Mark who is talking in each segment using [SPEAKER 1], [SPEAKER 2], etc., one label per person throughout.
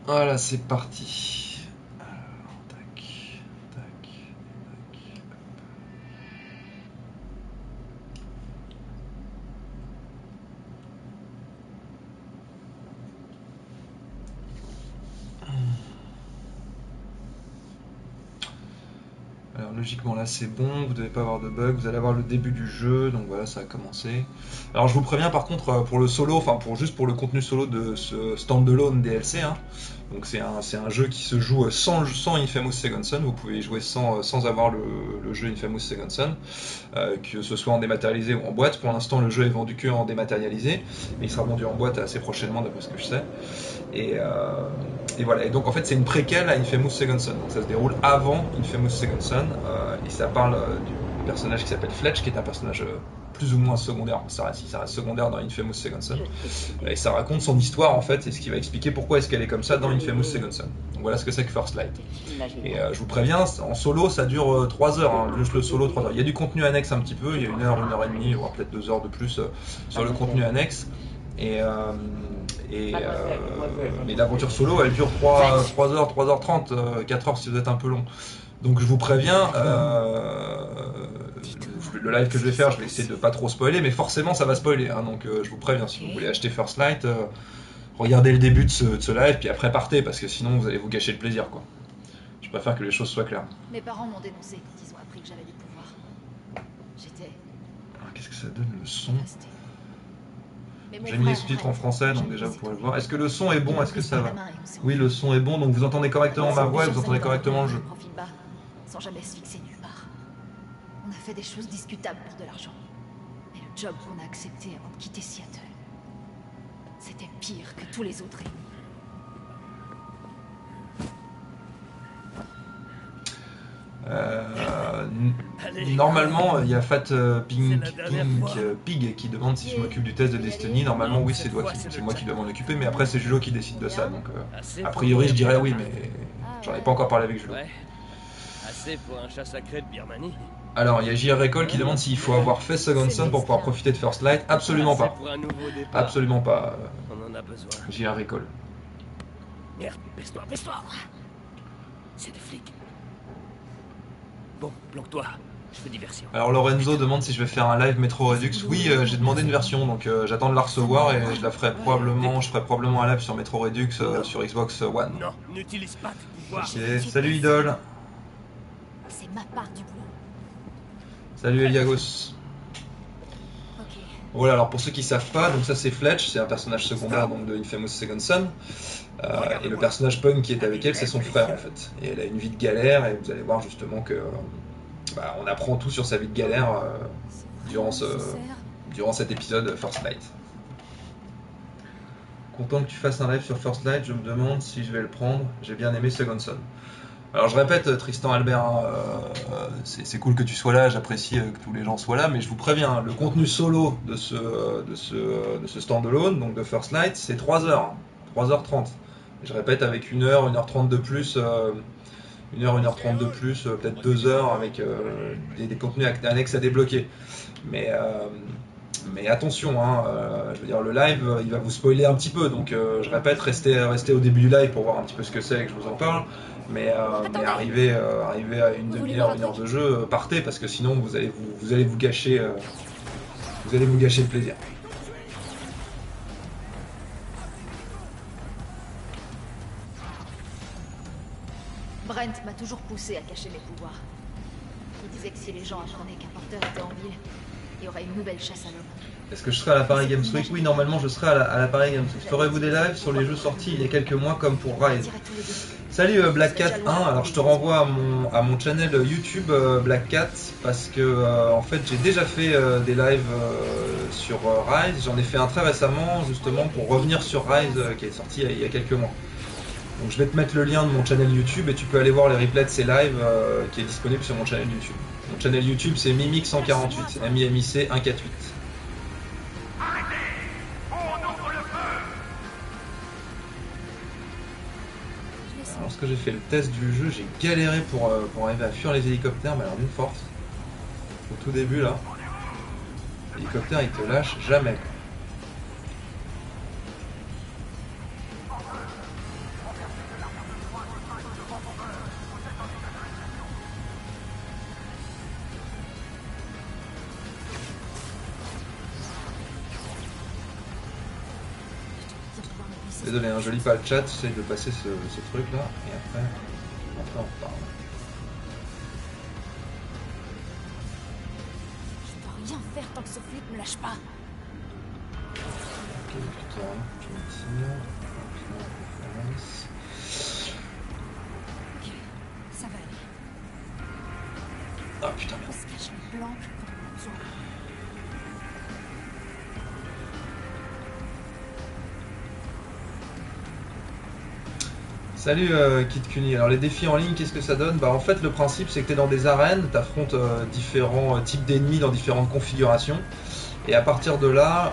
[SPEAKER 1] Voilà, c'est parti. Alors, tac, tac, tac. Alors logiquement là c'est bon, vous devez pas avoir de bug, vous allez avoir le début du jeu, donc voilà ça a commencé. Alors je vous préviens par contre pour le solo, enfin juste pour le contenu solo de ce standalone DLC, hein, donc c'est un jeu qui se joue sans Infamous Second Son, vous pouvez y jouer sans avoir le jeu Infamous Second Son, que ce soit en dématérialisé ou en boîte. Pour l'instant le jeu est vendu que en dématérialisé, mais il sera vendu en boîte assez prochainement d'après ce que je sais. Et, et voilà, et donc en fait c'est une préquelle à Infamous Second Son, donc ça se déroule avant Infamous Second Son, et ça parle du personnage qui s'appelle Fletch, qui est un personnage plus ou moins secondaire, ça reste secondaire dans Infamous Second Son, et ça raconte son histoire en fait, et ce qui va expliquer pourquoi est-ce qu'elle est comme ça dans Infamous Second Son. Donc voilà ce que c'est que First Light. Et je vous préviens, en solo ça dure 3 heures, hein, juste le solo 3 heures. Il y a du contenu annexe un petit peu, il y a 1 heure, 1 heure et demie, voire peut-être 2 heures de plus sur le contenu annexe. Mais l'aventure solo elle dure 3 heures, 3h30, 4 heures si vous êtes un peu long. Donc je vous préviens, le live que je vais faire, je vais essayer de pas trop spoiler, mais forcément ça va spoiler, hein, donc je vous préviens, si vous voulez acheter First Light, regardez le début de ce live, puis après partez, parce que sinon vous allez vous gâcher le plaisir, quoi. Je préfère que les choses soient claires.
[SPEAKER 2] Mes parents m'ont dénoncé quand ils ont appris que j'avais des pouvoirs. J'étais...
[SPEAKER 1] Alors qu'est-ce que ça donne le son ? J'ai mis les sous-titres en français, donc déjà vous pourrez le voir. Est-ce que le son est bon? Est-ce que ça va? Oui, le son est bon, donc vous entendez correctement ma voix et vous entendez correctement le jeu.
[SPEAKER 2] Sans jamais se fixer nulle part. On a fait des choses discutables pour de l'argent. Mais le job qu'on a accepté avant de quitter Seattle, c'était pire que tous les autres réunis.
[SPEAKER 1] Normalement, il y a Fat Pig qui demande si je m'occupe du test de Destiny. Normalement, oui, c'est moi qui dois m'en occuper, mais après, c'est Julo qui décide de ça. Donc, a priori, je dirais oui, mais j'en ai pas encore parlé avec Julo.
[SPEAKER 3] Assez pour un chat sacré de Birmanie.
[SPEAKER 1] Alors, il y a JR Recall qui demande s'il faut avoir fait Second Son pour pouvoir profiter de First Light. Absolument pas. Absolument pas.
[SPEAKER 3] On en a besoin.
[SPEAKER 1] JR Recall.
[SPEAKER 3] Merde, baisse-toi, baisse-toi. C'est des flics. Bon, planque-toi, je fais diversion.
[SPEAKER 1] Alors Lorenzo demande si je vais faire un live Metro Redux. Oui, j'ai demandé une version, donc j'attends de la recevoir et je ferai probablement un live sur Metro Redux sur Xbox One.
[SPEAKER 3] Non, n'utilise pas tes pouvoirs.
[SPEAKER 1] Ok, salut Idol.
[SPEAKER 2] C'est ma part du boulot.
[SPEAKER 1] Salut Eliagos. Voilà, alors pour ceux qui savent pas, donc ça c'est Fletch, c'est un personnage secondaire donc de Infamous Second Son. Et le personnage Punk qui est avec elle, c'est son frère en fait. Et elle a une vie de galère et vous allez voir justement que on apprend tout sur sa vie de galère durant cet épisode First Light. Content que tu fasses un live sur First Light, je me demande si je vais le prendre. J'ai bien aimé Second Son. Alors je répète, Tristan Albert, c'est cool que tu sois là, j'apprécie que tous les gens soient là, mais je vous préviens, le contenu solo de ce standalone, donc de First Light, c'est 3 heures, 3h30. Je répète, avec 1 heure, 1h30 de plus, 1 heure, 1h30 de plus, peut-être 2 heures avec des contenus annexes à débloquer. Mais attention, hein, je veux dire, le live, il va vous spoiler un petit peu, donc je répète, restez au début du live pour voir un petit peu ce que c'est et que je vous en parle. Mais arriver à une demi-heure, 1 heure de jeu, partez, parce que sinon vous allez vous gâcher le plaisir.
[SPEAKER 2] Brent m'a toujours poussé à cacher mes pouvoirs. Il disait que si les gens apprenaient qu'un porteur était en ville, il y aurait une nouvelle chasse à l'homme.
[SPEAKER 1] Est-ce que je serai à la Paris Games Week? Oui, normalement je serai à la Paris Games Week. Ferez-vous des lives sur les jeux sortis il y a quelques mois comme pour Rise? Salut Black Cat 1, alors je te renvoie à mon channel YouTube Black Cat parce que en fait j'ai déjà fait des lives sur Rise, j'en ai fait un très récemment justement pour revenir sur Rise qui est sorti il y a quelques mois. Donc je vais te mettre le lien de mon channel YouTube et tu peux aller voir les replays de ces lives qui est disponible sur mon channel YouTube. Mon channel YouTube c'est Mimic148, MIMIC 148. Lorsque j'ai fait le test du jeu, j'ai galéré pour arriver à fuir les hélicoptères, mais alors d'une force. Au tout début là, l'hélicoptère il te lâche jamais. Désolé, hein, je lis pas le chat, j'essaye de passer ce truc là, et après on reparle.
[SPEAKER 2] Je peux rien faire tant que ce flic me lâche pas.
[SPEAKER 1] Ok, putain, je me tire.
[SPEAKER 2] Ok, ça va aller.
[SPEAKER 1] Ah putain,
[SPEAKER 2] On
[SPEAKER 1] merde.
[SPEAKER 2] se cache les blancs quand on a besoin.
[SPEAKER 1] Salut Kid Kuni. Alors les défis en ligne, qu'est-ce que ça donne? Bah en fait le principe c'est que tu es dans des arènes, tu affrontes différents types d'ennemis dans différentes configurations. Et à partir de là,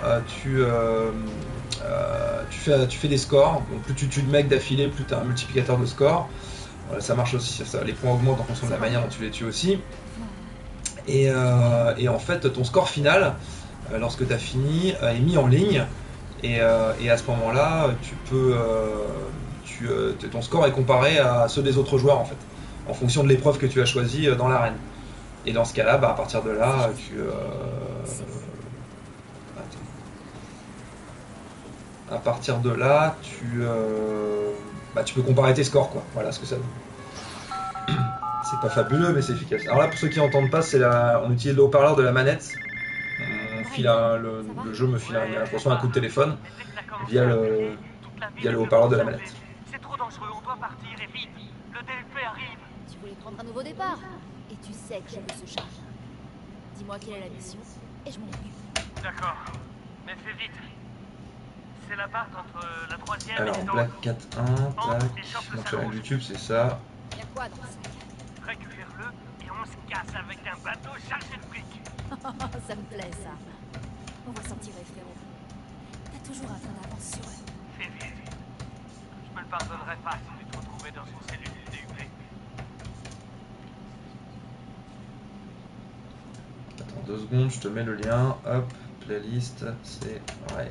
[SPEAKER 1] tu fais des scores. Donc, plus tu tues de mecs d'affilée, plus tu as un multiplicateur de scores. Voilà, ça marche aussi, ça, les points augmentent en fonction de la manière dont tu les tues aussi. Et en fait, ton score final, lorsque tu as fini, est mis en ligne. Et à ce moment-là, ton score est comparé à ceux des autres joueurs en fait, en fonction de l'épreuve que tu as choisie dans l'arène. Et dans ce cas-là, bah, à partir de là, à partir de là, tu peux comparer tes scores, quoi. Voilà ce que ça donne. C'est pas fabuleux, mais c'est efficace. Alors là, pour ceux qui n'entendent pas, on utilise le haut-parleur de la manette. Le jeu me file un coup de téléphone via le haut-parleur de la manette.
[SPEAKER 4] C'est trop dangereux, on doit partir et vite. Le DLP arrive.
[SPEAKER 2] Tu voulais prendre un nouveau départ. Et tu sais que je veux ce charge. Dis-moi quelle est la mission, et je m'en occupe.
[SPEAKER 4] D'accord, mais fais vite. C'est l'appart entre la 3e
[SPEAKER 1] Alors,
[SPEAKER 4] et les
[SPEAKER 1] Black 4-1, tac. Donc sur YouTube, c'est ça.
[SPEAKER 2] Y'a quoi dans le sac?
[SPEAKER 4] Récupère-le et on se casse avec un bateau chargé de briques.
[SPEAKER 2] Ça me plaît, ça. On va s'en tirer, frérot. T'as toujours un train d'avance sur eux.
[SPEAKER 4] Fais vite. Je me le pardonnerai pas si tu te retrouvais dans une cellule du DUP.
[SPEAKER 1] Attends 2 secondes, je te mets le lien. Hop, playlist, c'est Raid.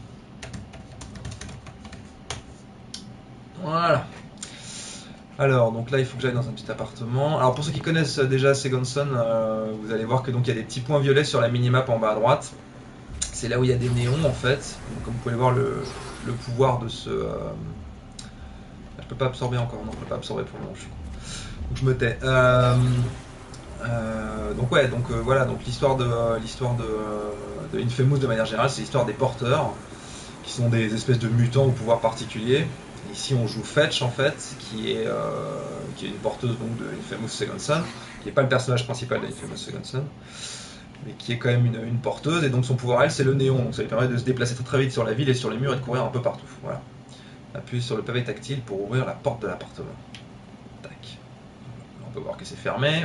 [SPEAKER 1] Voilà. Alors, donc là, il faut que j'aille dans un petit appartement. Alors, pour ceux qui connaissent déjà Second Son, vous allez voir que donc il y a des petits points violets sur la minimap en bas à droite. C'est là où il y a des néons en fait. Donc, comme vous pouvez voir, le pouvoir de ce. Je peux pas absorber encore, non, je peux pas absorber pour le moment. Donc, je me tais. Donc ouais, donc voilà, donc l'histoire de Infamous de manière générale, c'est l'histoire des porteurs, qui sont des espèces de mutants au pouvoir particulier. Ici on joue Fetch en fait, qui est une porteuse donc de Infamous Second Son, qui n'est pas le personnage principal de Infamous Second Son, mais qui est quand même une porteuse, et donc son pouvoir elle c'est le néon, donc ça lui permet de se déplacer très très vite sur la ville et sur les murs et de courir un peu partout. Voilà. Appuyez sur le pavé tactile pour ouvrir la porte de l'appartement. Tac. On peut voir que c'est fermé.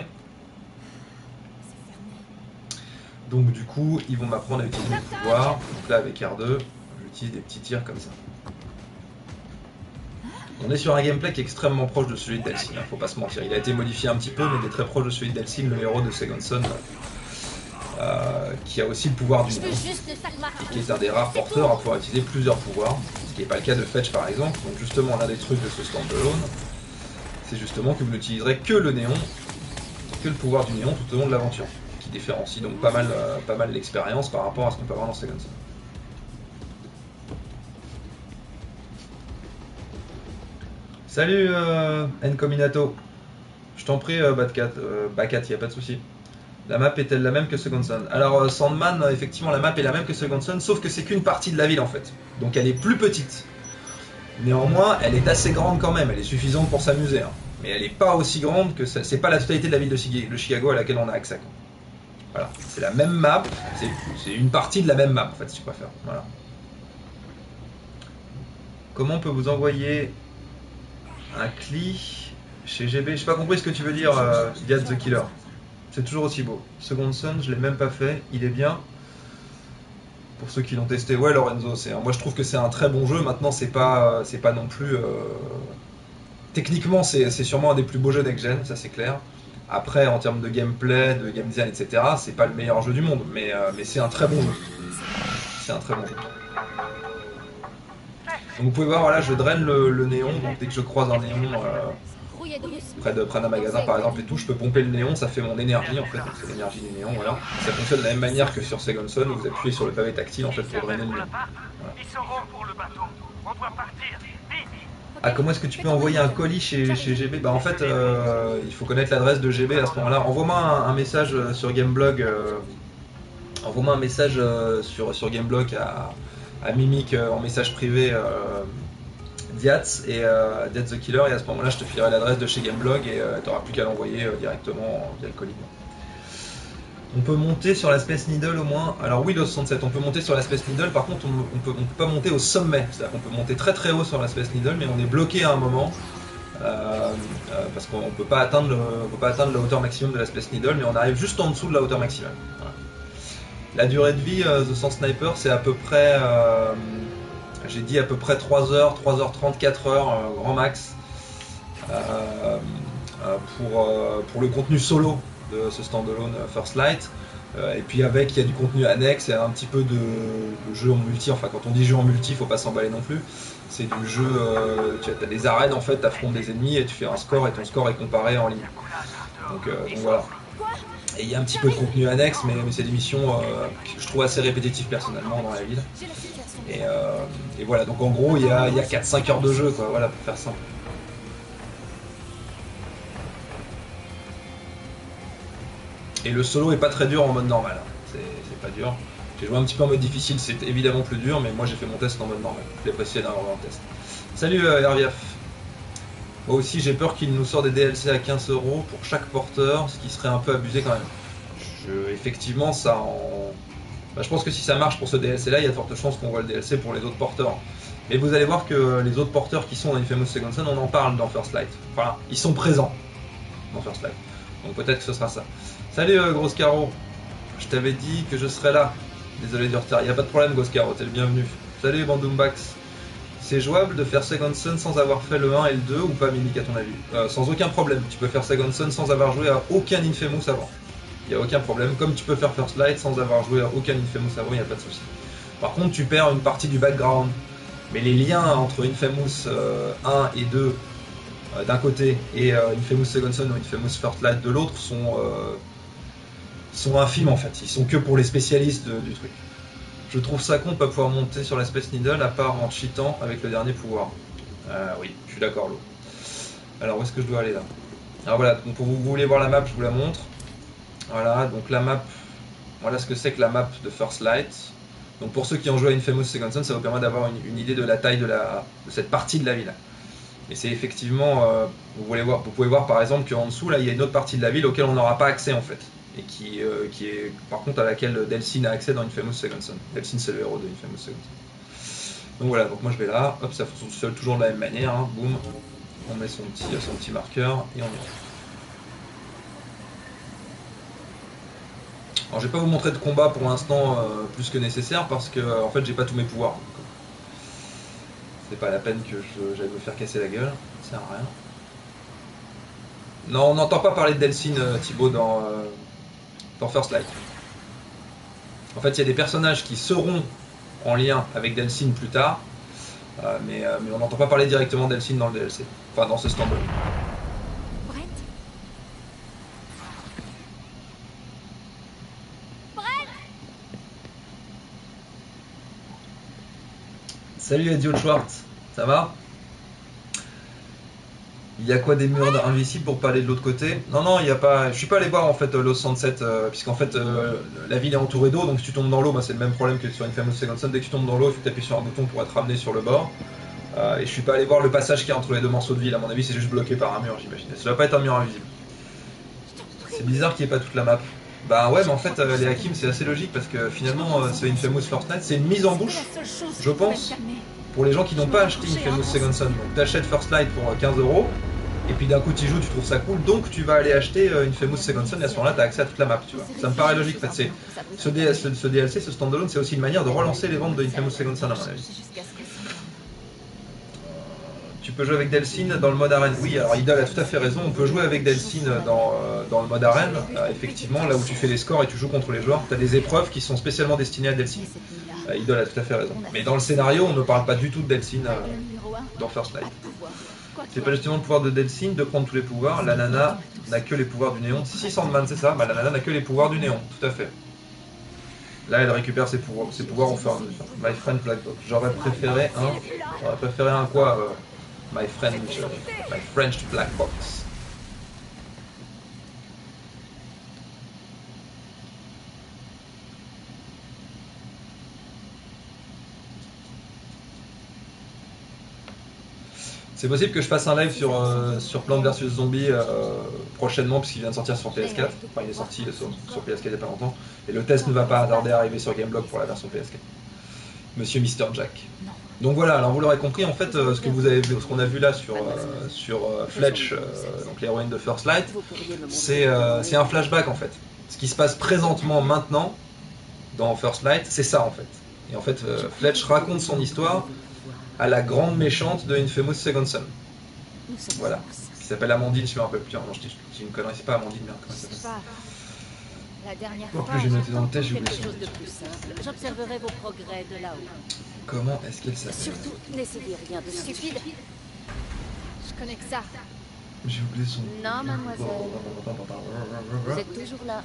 [SPEAKER 1] Donc du coup, ils vont m'apprendre à utiliser le pouvoir. Donc là, avec R2, j'utilise des petits tirs comme ça. On est sur un gameplay qui est extrêmement proche de celui de Delsin, faut pas se mentir. Il a été modifié un petit peu, mais il est très proche de celui de Delsin, le héros de Second Son, qui a aussi le pouvoir du néon, qui est un des rares porteurs à pouvoir utiliser plusieurs pouvoirs, ce qui n'est pas le cas de Fetch par exemple. Donc justement, l'un des trucs de ce standalone, c'est justement que vous n'utiliserez que le néon, que le pouvoir du néon tout au long de l'aventure, qui différencie donc pas mal l'expérience par rapport à ce qu'on peut avoir dans Second Son. Salut Ncominato, je t'en prie Bacat, y a pas de souci. La map est-elle la même que Second Son? Alors Sandman, effectivement la map est la même que Second Son, sauf que c'est qu'une partie de la ville en fait. Donc elle est plus petite. Néanmoins, elle est assez grande quand même, elle est suffisante pour s'amuser. Hein. Mais elle n'est pas aussi grande que ça. C'est pas la totalité de la ville de Chicago à laquelle on a accès. Voilà, c'est la même map, c'est une partie de la même map en fait si tu préfères. Voilà. Comment on peut vous envoyer un CLI chez GB? J'ai pas compris ce que tu veux dire, Diad the Killer. C'est toujours aussi beau. Second Son, je l'ai même pas fait, il est bien. Pour ceux qui l'ont testé, ouais Lorenzo, moi je trouve que c'est un très bon jeu. Maintenant c'est pas non plus. Techniquement c'est sûrement un des plus beaux jeux next-gen, ça c'est clair. Après en termes de gameplay, de game design, etc., c'est pas le meilleur jeu du monde, mais c'est un très bon jeu. C'est un très bon jeu. Donc vous pouvez voir, voilà, je draine le néon, donc dès que je croise un néon près d'un magasin par exemple et tout, je peux pomper le néon, ça fait mon énergie en fait, c'est l'énergie du néon, voilà. Ça fonctionne de la même manière que sur Second Son, où vous appuyez sur le pavé tactile en fait pour drainer le néon. Voilà.
[SPEAKER 4] Ils seront pour le bateau. On doit partir. Vite.
[SPEAKER 1] Ah, comment est-ce que tu peux envoyer un colis chez GB? Bah en fait, il faut connaître l'adresse de GB à ce moment-là. Envoie-moi un message sur Gameblog. Envoie-moi un message sur Gameblog à Mimic en message privé Diaz et Diaz the Killer, et à ce moment-là je te filerai l'adresse de chez Gameblog et tu n'auras plus qu'à l'envoyer directement via le colis. On peut monter sur la Space Needle au moins. Alors oui, le 67, on peut monter sur la Space Needle, par contre on peut pas monter au sommet. C'est-à-dire qu'on peut monter très très haut sur la Space Needle, mais on est bloqué à un moment. Parce qu'on peut pas atteindre la hauteur maximum de la Space Needle, mais on arrive juste en dessous de la hauteur maximale. Voilà. La durée de vie de son sniper, c'est à peu près, j'ai dit à peu près 3 heures, 3h30, 4 heures, grand max, pour le contenu solo de ce standalone First Light. Et puis avec, il y a du contenu annexe et un petit peu de jeu en multi. Enfin, quand on dit jeu en multi, faut pas s'emballer non plus. C'est du jeu, tu as des arènes en fait, tu affrontes des ennemis et tu fais un score et ton score est comparé en ligne. Donc voilà. Et il y a un petit peu de contenu annexe, mais c'est des missions que je trouve assez répétitives personnellement dans la ville. Et voilà, donc en gros, il y a 4-5 heures de jeu, quoi, voilà, pour faire simple. Et le solo est pas très dur en mode normal, c'est pas dur. J'ai joué un petit peu en mode difficile, c'est évidemment plus dur, mais moi j'ai fait mon test en mode normal. Je l'ai précisé dans le test. Salut Herviaf. Moi aussi j'ai peur qu'il nous sorte des DLC à 15 € pour chaque porteur, ce qui serait un peu abusé quand même. Effectivement, ça en... je pense que si ça marche pour ce DLC là, il y a de fortes chances qu'on voit le DLC pour les autres porteurs. Mais vous allez voir que les autres porteurs qui sont dans Infamous Second Son, on en parle dans First Light. Enfin, ils sont présents dans First Light. Donc peut-être que ce sera ça. Salut Grosse Caro, je t'avais dit que je serais là. Désolé du retard, il n'y a pas de problème Grosse Caro, t'es le bienvenu. Salut Bandoombax. C'est jouable de faire Second Son sans avoir fait le 1 et le 2 ou pas, Mimic, à ton avis? Sans aucun problème, tu peux faire Second Son sans avoir joué à aucun Infamous avant. Il n'y a aucun problème, comme tu peux faire First Light sans avoir joué à aucun Infamous avant, il n'y a pas de souci. Par contre, tu perds une partie du background. Mais les liens entre Infamous 1 et 2 d'un côté et Infamous Second Son ou Infamous First Light de l'autre sont infimes en fait. Ils sont que pour les spécialistes du truc. Je trouve ça con de pas pouvoir monter sur la Space Needle à part en cheatant avec le dernier pouvoir. Oui, je suis d'accord, Lo. Alors où est-ce que je dois aller là? Alors voilà, donc pour vous voulez voir la map, je vous la montre. Voilà, donc la map, voilà ce que c'est que la map de First Light. Donc pour ceux qui ont joué à Infamous Second Son, ça vous permet d'avoir une idée de la taille de cette partie de la ville. Et c'est effectivement, vous pouvez voir par exemple qu'en dessous, là, il y a une autre partie de la ville auquel on n'aura pas accès en fait. Et qui est par contre à laquelle Delsin a accès dans Infamous Second Son. Delsin, c'est le héros de Infamous Second Son. Donc voilà, donc moi je vais là, hop, ça fonctionne toujours de la même manière, hein, boum, on met son petit marqueur et on y va. Alors je vais pas vous montrer de combat pour l'instant plus que nécessaire parce que en fait j'ai pas tous mes pouvoirs. C'est pas la peine que j'aille me faire casser la gueule, ça sert à rien. Non, on n'entend pas parler de Delsin, Thibaut, dans First Light. En fait, il y a des personnages qui seront en lien avec Delsin plus tard, mais on n'entend pas parler directement de Delsin dans le DLC, enfin dans ce stand-alone. Salut Edion Schwartz, ça va? Il y a quoi, des murs invisibles pour pas aller de l'autre côté? Non, non, il y a pas. Je suis pas allé voir en fait Lost Sunset, puisqu'en fait la ville est entourée d'eau, donc si tu tombes dans l'eau, bah, c'est le même problème que sur Infamous Second Son. Dès que tu tombes dans l'eau, il faut t'appuyer sur un bouton pour être ramené sur le bord. Et je suis pas allé voir le passage qu'il y a entre les deux morceaux de ville. À mon avis, c'est juste bloqué par un mur, j'imagine. Ça doit pas être un mur invisible. C'est bizarre qu'il n'y ait pas toute la map. Bah ouais, mais en fait, les Hakim, c'est assez logique parce que finalement, c'est Infamous First Light, c'est une mise en bouche, je pense, pour les gens qui n'ont pas acheté Infamous Second Son. Donc t'achètes First Light pour 15 €, et puis d'un coup tu joues, tu trouves ça cool, donc tu vas aller acheter Infamous Second Son, et à ce moment-là, t'as accès à toute la map, tu vois. Ça me paraît logique, en fait. Ce DLC, ce standalone, c'est aussi une manière de relancer les ventes de Infamous Second Son, à mon avis. Tu peux jouer avec Delsin dans le mode arène. Oui, alors Idol a tout à fait raison, on peut jouer avec Delsin dans le mode arène. Effectivement, là où tu fais les scores et tu joues contre les joueurs, tu as des épreuves qui sont spécialement destinées à Delsin. Idol a tout à fait raison. Mais dans le scénario, on ne parle pas du tout de Delsin dans First Light. C'est pas justement le pouvoir de Delsin de prendre tous les pouvoirs. La nana n'a que les pouvoirs du néon. Si, Sandman, c'est ça, bah, la nana n'a que les pouvoirs du néon, tout à fait. Là, elle récupère ses pouvoirs au fur et à mesure. My friend Black Box. J'aurais préféré un quoi My French Black Box. C'est possible que je fasse un live sur Plants vs Zombies prochainement, puisqu'il vient de sortir sur PS4. Enfin, il est sorti sur PS4 il n'y a pas longtemps. Et le test ne va pas tarder à arriver sur Gameblog pour la version PS4. Monsieur Mr. Jack. Donc voilà, alors vous l'aurez compris, en fait, ce qu'on a vu là sur Fletch, donc l'héroïne de First Light, c'est un flashback en fait. Ce qui se passe présentement, maintenant, dans First Light, c'est ça en fait. Et en fait, Fletch raconte son histoire à la grande méchante de Infamous Second Son. Voilà. Qui s'appelle Amandine, je me rappelle plus. Non, je dis une connerie, c'est pas Amandine, mais comment ça s'appelle.
[SPEAKER 2] La dernière
[SPEAKER 1] En
[SPEAKER 2] fois,
[SPEAKER 1] plus, j'ai noté dans le test, j'ai oublié
[SPEAKER 5] Quelque
[SPEAKER 1] son
[SPEAKER 5] chose de plus simple. J'observerai vos progrès de là-haut.
[SPEAKER 1] Comment est-ce qu'elle s'appelle?
[SPEAKER 5] Surtout, n'essayez rien de
[SPEAKER 2] stupide. Je connais que ça.
[SPEAKER 1] J'ai oublié son.
[SPEAKER 5] Non, mademoiselle. Vous êtes toujours là.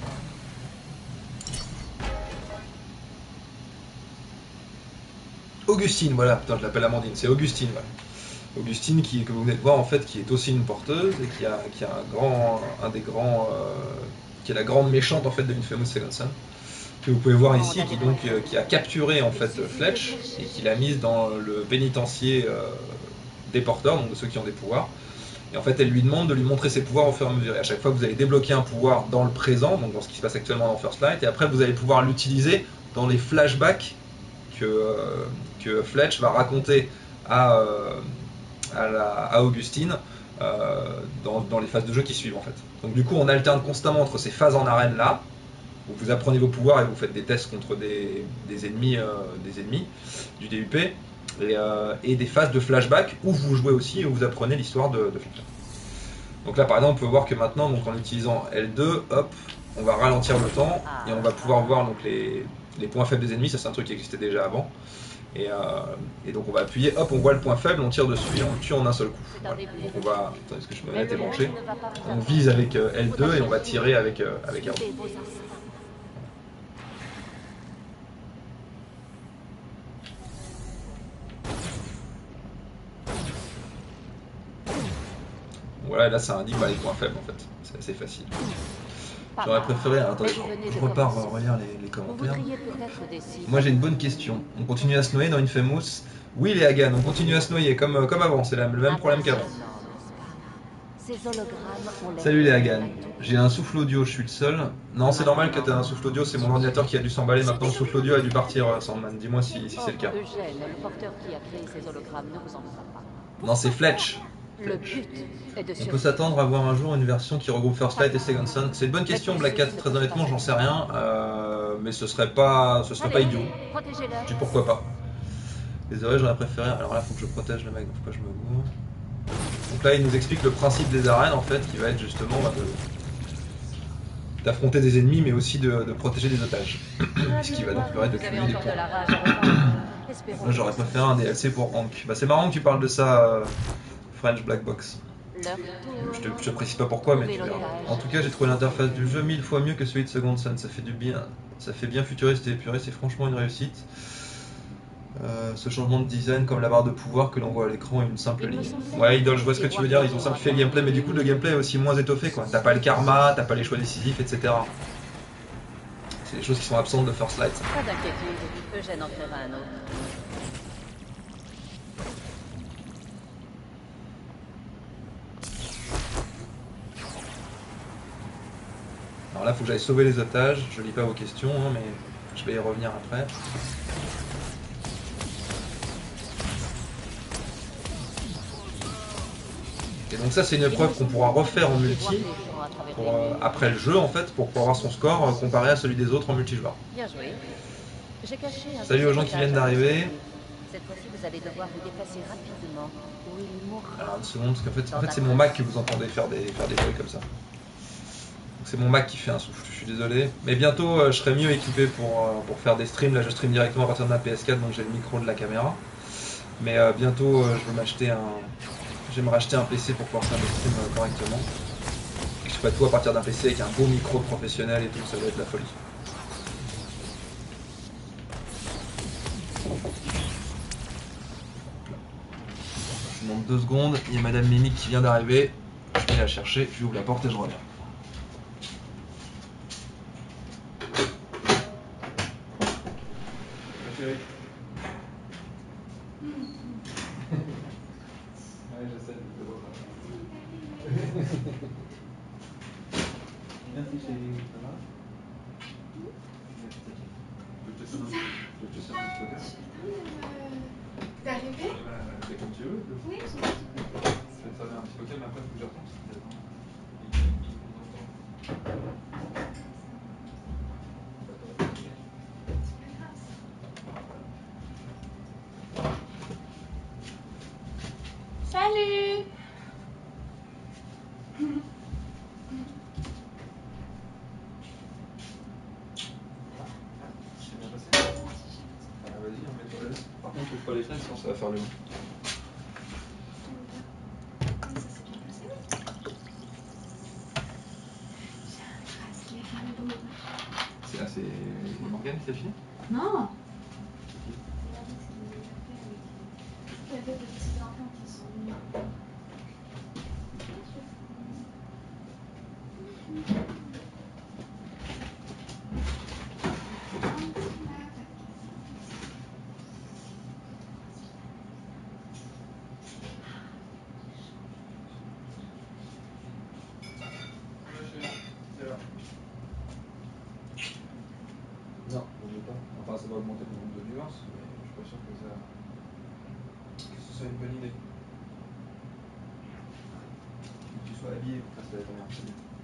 [SPEAKER 1] Augustine, voilà, putain, je l'appelle Amandine, c'est Augustine, voilà. Augustine, que vous venez de voir, en fait, qui est aussi une porteuse et qui a qui est la grande méchante, en fait, de Infamous Second Son, que vous pouvez voir ici, qui a capturé, en fait, Fletch et qui l'a mise dans le pénitencier des porteurs, donc de ceux qui ont des pouvoirs. Et en fait, elle lui demande de lui montrer ses pouvoirs au fur et à mesure. Et à chaque fois, vous allez débloquer un pouvoir dans le présent, donc dans ce qui se passe actuellement dans First Light, et après, vous allez pouvoir l'utiliser dans les flashbacks que Fletch va raconter à Augustine dans les phases de jeu qui suivent en fait. Donc du coup on alterne constamment entre ces phases en arène là, où vous apprenez vos pouvoirs et vous faites des tests contre des ennemis du DUP, et des phases de flashback où vous jouez aussi et où vous apprenez l'histoire de Fletch. Donc là par exemple on peut voir que maintenant donc, en utilisant L2, hop, on va ralentir le temps et on va pouvoir voir donc, les points faibles des ennemis, ça c'est un truc qui existait déjà avant. Et donc on va appuyer, hop, on voit le point faible, on tire dessus et on le tue en un seul coup. Voilà. Donc on va, attendez, est-ce que je me mets branché? On vise avec L2 et on va tirer avec R1. Voilà, là ça indique les points faibles en fait, c'est assez facile. J'aurais préféré. Attendez, je repars relire les commentaires. Moi j'ai une bonne question. On continue à se noyer dans Infamous? Oui, les Hagan, on continue à se noyer comme avant, c'est le même problème qu'avant. Salut les Hagan, j'ai un souffle audio, je suis le seul. Non, c'est normal que tu aies un souffle audio, c'est mon ordinateur qui a dû s'emballer. Maintenant le souffle audio a dû partir, Sandman. Dis-moi si c'est le cas. Non, c'est Fletch. On peut s'attendre à voir un jour une version qui regroupe First Light et Second Son. C'est une bonne question, Black Cat. Très honnêtement, j'en sais rien, mais ce serait pas idiot. Je dis pourquoi pas. Désolé, j'aurais préféré. Alors là, faut que je protège le mec. Pourquoi je me gourre? Donc là, il nous explique le principe des arènes en fait, qui va être justement d'affronter des ennemis, mais aussi de protéger des otages. Ce qui va donc leur être de cumuler des points. Là, j'aurais préféré un DLC pour Hank. Bah, c'est marrant que tu parles de ça. French Black Box. Je te précise pas pourquoi, mais tu verras. En tout cas, j'ai trouvé l'interface du jeu 1000 fois mieux que celui de Second Son. Ça fait du bien. Ça fait bien futuriste et épuré. C'est franchement une réussite. Ce changement de design, comme la barre de pouvoir que l'on voit à l'écran, une simple ligne. Ouais, Idol, je vois ce que tu veux dire. Ils ont simplifié le gameplay, mais du coup, le gameplay est aussi moins étoffé, quoi. T'as pas le karma, t'as pas les choix décisifs, etc. C'est des choses qui sont absentes de First Light.
[SPEAKER 5] Pas d'inquiétude, Eugène en fera un autre.
[SPEAKER 1] Alors là, il faut que j'aille sauver les otages. Je lis pas vos questions, hein, mais je vais y revenir après. Et donc ça, c'est une épreuve qu'on pourra refaire en multi après le jeu, en fait, pour pouvoir avoir son score comparé à celui des autres en multijoueur.
[SPEAKER 5] Bien joué.
[SPEAKER 1] Salut aux gens qui viennent d'arriver.
[SPEAKER 5] Cette fois-ci, vous allez devoir vous déplacer rapidement ou il mourra.
[SPEAKER 1] Alors une seconde, parce qu'en fait c'est mon Mac que vous entendez faire des bruits comme ça. C'est mon Mac qui fait un souffle, je suis désolé. Mais bientôt je serai mieux équipé pour faire des streams. Là je stream directement à partir de ma PS4, donc j'ai le micro de la caméra. Mais bientôt je vais me racheter un PC pour pouvoir faire des streams correctement. Et je ferai tout à partir d'un PC avec un beau micro professionnel et tout, ça va être la folie. Je vous demande 2 secondes, il y a Madame Mimi qui vient d'arriver. Je vais la chercher, je lui ouvre la porte et je reviens. Ouais, je sais, merci chérie, ça va? Je te sers un petit cocktail.
[SPEAKER 6] T'es arrivé?
[SPEAKER 1] C'est comme tu veux.
[SPEAKER 6] Oui,
[SPEAKER 1] Je vais te servir un petit cocktail, mais après, il faut que je retourne.
[SPEAKER 6] Salut!
[SPEAKER 1] C'est bien passé? Ah, vas-y, on met sur l'aise. Par contre, ouvre pas les fenêtres, sinon ça va faire le mot.
[SPEAKER 6] Comment ça s'est bien passé? J'ai un bracelet Rambo.
[SPEAKER 1] C'est Morgane qui a fini?
[SPEAKER 6] Non! Il y avait des petits enfants qui sont venus.
[SPEAKER 1] Non, on ne veut pas. Enfin, ça va augmenter le nombre de viewers, mais je suis pas sûr que ce soit une bonne idée. Faut que tu sois habillé pour faire ta merde,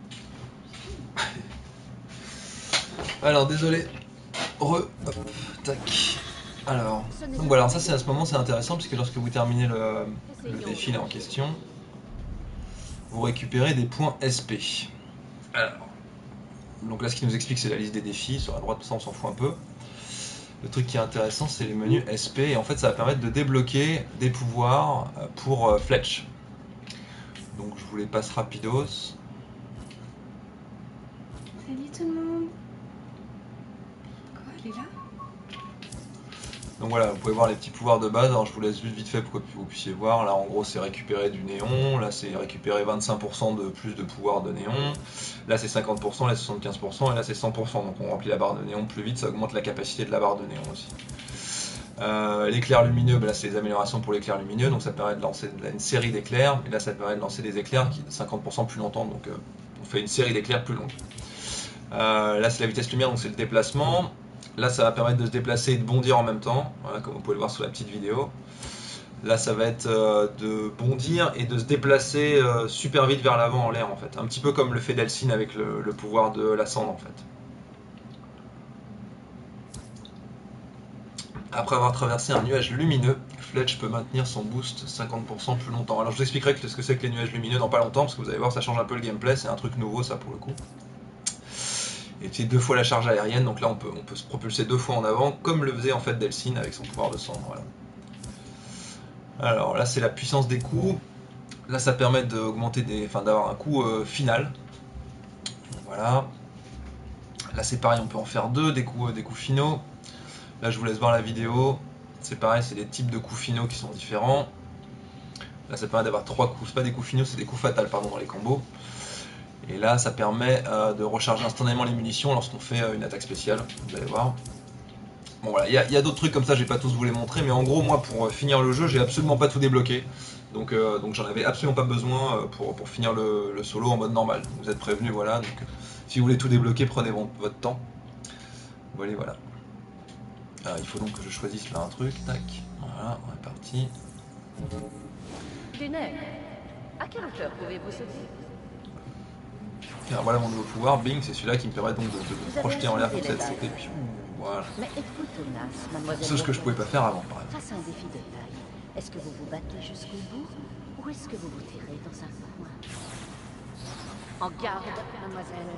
[SPEAKER 1] c'est bien. Alors, désolé. Hop, tac. Alors, donc voilà, ça c'est à ce moment c'est intéressant puisque lorsque vous terminez le défi là en question, vous récupérez des points SP. Alors, donc là ce qui nous explique c'est la liste des défis, sur la droite ça on s'en fout un peu. Le truc qui est intéressant c'est les menus SP et en fait ça va permettre de débloquer des pouvoirs pour Fletch. Donc je vous les passe rapidos.
[SPEAKER 6] Salut tout le monde! Quoi, elle est là?
[SPEAKER 1] Donc voilà, vous pouvez voir les petits pouvoirs de base, alors je vous laisse juste vite fait pour que vous puissiez voir. Là en gros c'est récupérer du néon, là c'est récupérer 25% de plus de pouvoir de néon, là c'est 50%, là c'est 75% et là c'est 100%. Donc on remplit la barre de néon plus vite, ça augmente la capacité de la barre de néon aussi. L'éclair lumineux, bah là c'est les améliorations pour l'éclair lumineux, donc ça permet de lancer une série d'éclairs, et là ça permet de lancer des éclairs qui 50% plus longtemps, donc on fait une série d'éclairs plus longue. Là c'est la vitesse lumière, donc c'est le déplacement. Là ça va permettre de se déplacer et de bondir en même temps, voilà, comme vous pouvez le voir sur la petite vidéo. Là ça va être de bondir et de se déplacer super vite vers l'avant en l'air en fait, un petit peu comme le fait Delsin avec le pouvoir de la cendre en fait. Après avoir traversé un nuage lumineux, Fletch peut maintenir son boost 50% plus longtemps. Alors je vous expliquerai ce que c'est que les nuages lumineux dans pas longtemps, parce que vous allez voir ça change un peu le gameplay, c'est un truc nouveau ça pour le coup. Et c'est 2 fois la charge aérienne, donc là on peut se propulser 2 fois en avant, comme le faisait en fait Delsin avec son pouvoir de cendre. Voilà. Alors là c'est la puissance des coups, là ça permet d'augmenter d'avoir un coup final. Voilà. Là c'est pareil, on peut en faire 2, des coups finaux. Là je vous laisse voir la vidéo, c'est pareil, c'est des types de coups finaux qui sont différents. Là ça permet d'avoir 3 coups, c'est pas des coups finaux, c'est des coups fatals pardon dans les combos. Et là ça permet de recharger instantanément les munitions lorsqu'on fait une attaque spéciale, vous allez voir. Bon voilà, il y a d'autres trucs comme ça, je vais pas tous vous les montrer, mais en gros moi pour finir le jeu j'ai absolument pas tout débloqué. Donc j'en avais absolument pas besoin pour finir le solo en mode normal. Vous êtes prévenus, voilà, donc si vous voulez tout débloquer, prenez votre temps. Voilà. Alors, il faut donc que je choisisse là un truc, tac, voilà, on est parti.
[SPEAKER 5] Lunaire, à quelle hauteur pouvez-vous sauter?
[SPEAKER 1] Alors voilà mon nouveau pouvoir, Bing, c'est celui-là qui me permet donc de me projeter en l'air comme ça, de sauter, puis voilà.
[SPEAKER 5] Mais êtes-vous tenace, mademoiselle?
[SPEAKER 1] C'est ce que je pouvais pas faire avant, par exemple.
[SPEAKER 5] Face à un défi de taille, est-ce que vous vous battez jusqu'au bout ou est-ce que vous vous tirez dans un coin? En garde, mademoiselle.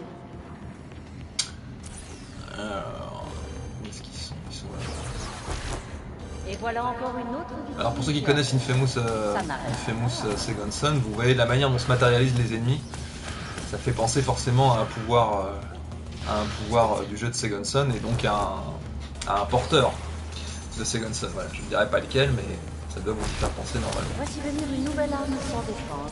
[SPEAKER 1] Alors, où est-ce qu'ils sont? Ils sont là.
[SPEAKER 5] Et voilà encore une autre vidéo.
[SPEAKER 1] Alors pour ceux qui connaissent Infamous Second Son, vous voyez la manière dont se matérialisent les ennemis. Ça fait penser forcément à un pouvoir du jeu de Second Son et donc à un porteur de Second Son. Voilà, je ne dirais pas lequel, mais Ça doit vous y faire penser normalement.
[SPEAKER 5] Voici venir une nouvelle arme sans défense.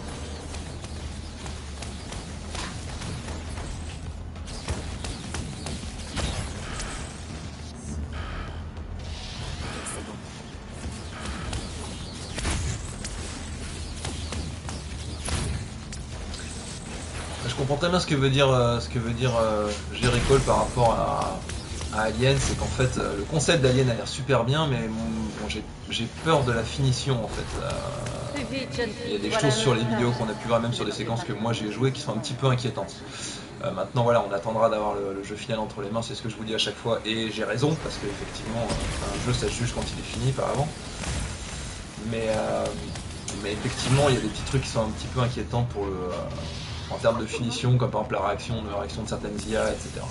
[SPEAKER 1] Je comprends très bien ce que veut dire Jerry Cole par rapport à Alien, c'est qu'en fait le concept d'Alien a l'air super bien, mais bon, j'ai peur de la finition en fait. Il y a des choses sur les vidéos qu'on a pu voir, même sur des séquences que moi j'ai jouées, qui sont un petit peu inquiétantes. Maintenant voilà, on attendra d'avoir le jeu final entre les mains, c'est ce que je vous dis à chaque fois, et j'ai raison, parce qu'effectivement un jeu ça se juge quand il est fini par avant. Mais effectivement il y a des petits trucs qui sont un petit peu inquiétants pour en termes de finition, comme par exemple la réaction de certaines IA, etc.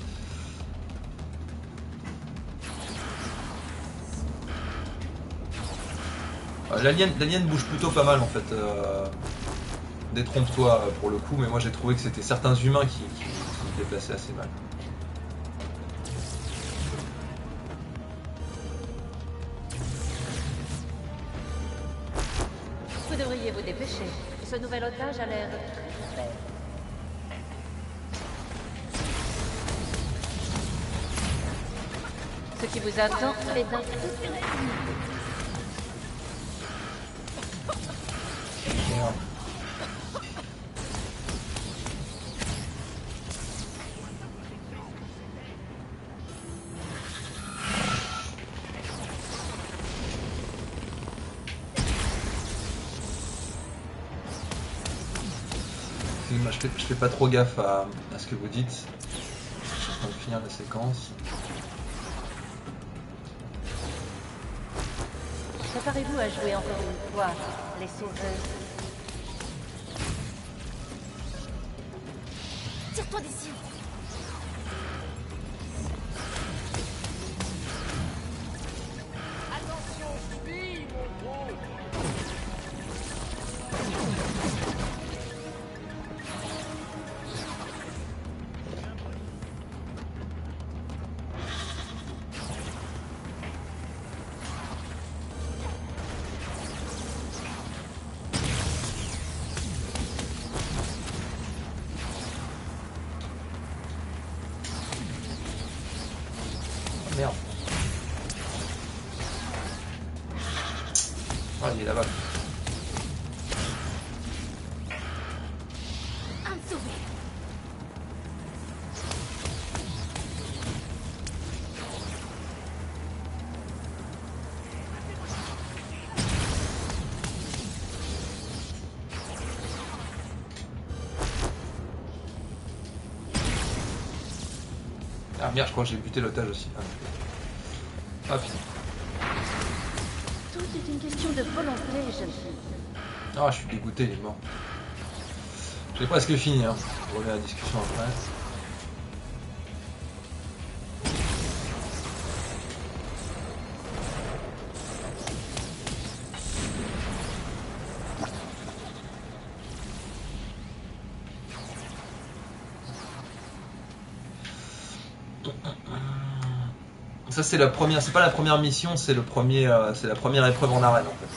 [SPEAKER 1] L'alien bouge plutôt pas mal en fait. Détrompe-toi pour le coup, mais moi j'ai trouvé que c'était certains humains qui se déplaçaient assez mal.
[SPEAKER 5] Vous devriez vous dépêcher. Ce nouvel otage a l'air très belle. Ce qui vous attend est d'un
[SPEAKER 1] Merde. Je fais pas trop gaffe à ce que vous dites. Je suis en train de finir la séquence.
[SPEAKER 5] Préparez-vous à jouer encore une fois les sauveuses.
[SPEAKER 2] Tire-toi d'ici.
[SPEAKER 1] Merde. Ah, il est là-bas.
[SPEAKER 2] Un sauvé.
[SPEAKER 1] Ah merde, je crois que j'ai buté l'otage aussi. Ah putain.
[SPEAKER 5] Tout est une question de volonté, jeune fille.
[SPEAKER 1] Ah, je suis dégoûté, il est mort. J'ai presque fini, hein. Je reviens à la discussion après. Ça c'est la première, c'est pas la première mission, c'est c'est la première épreuve en arène en fait.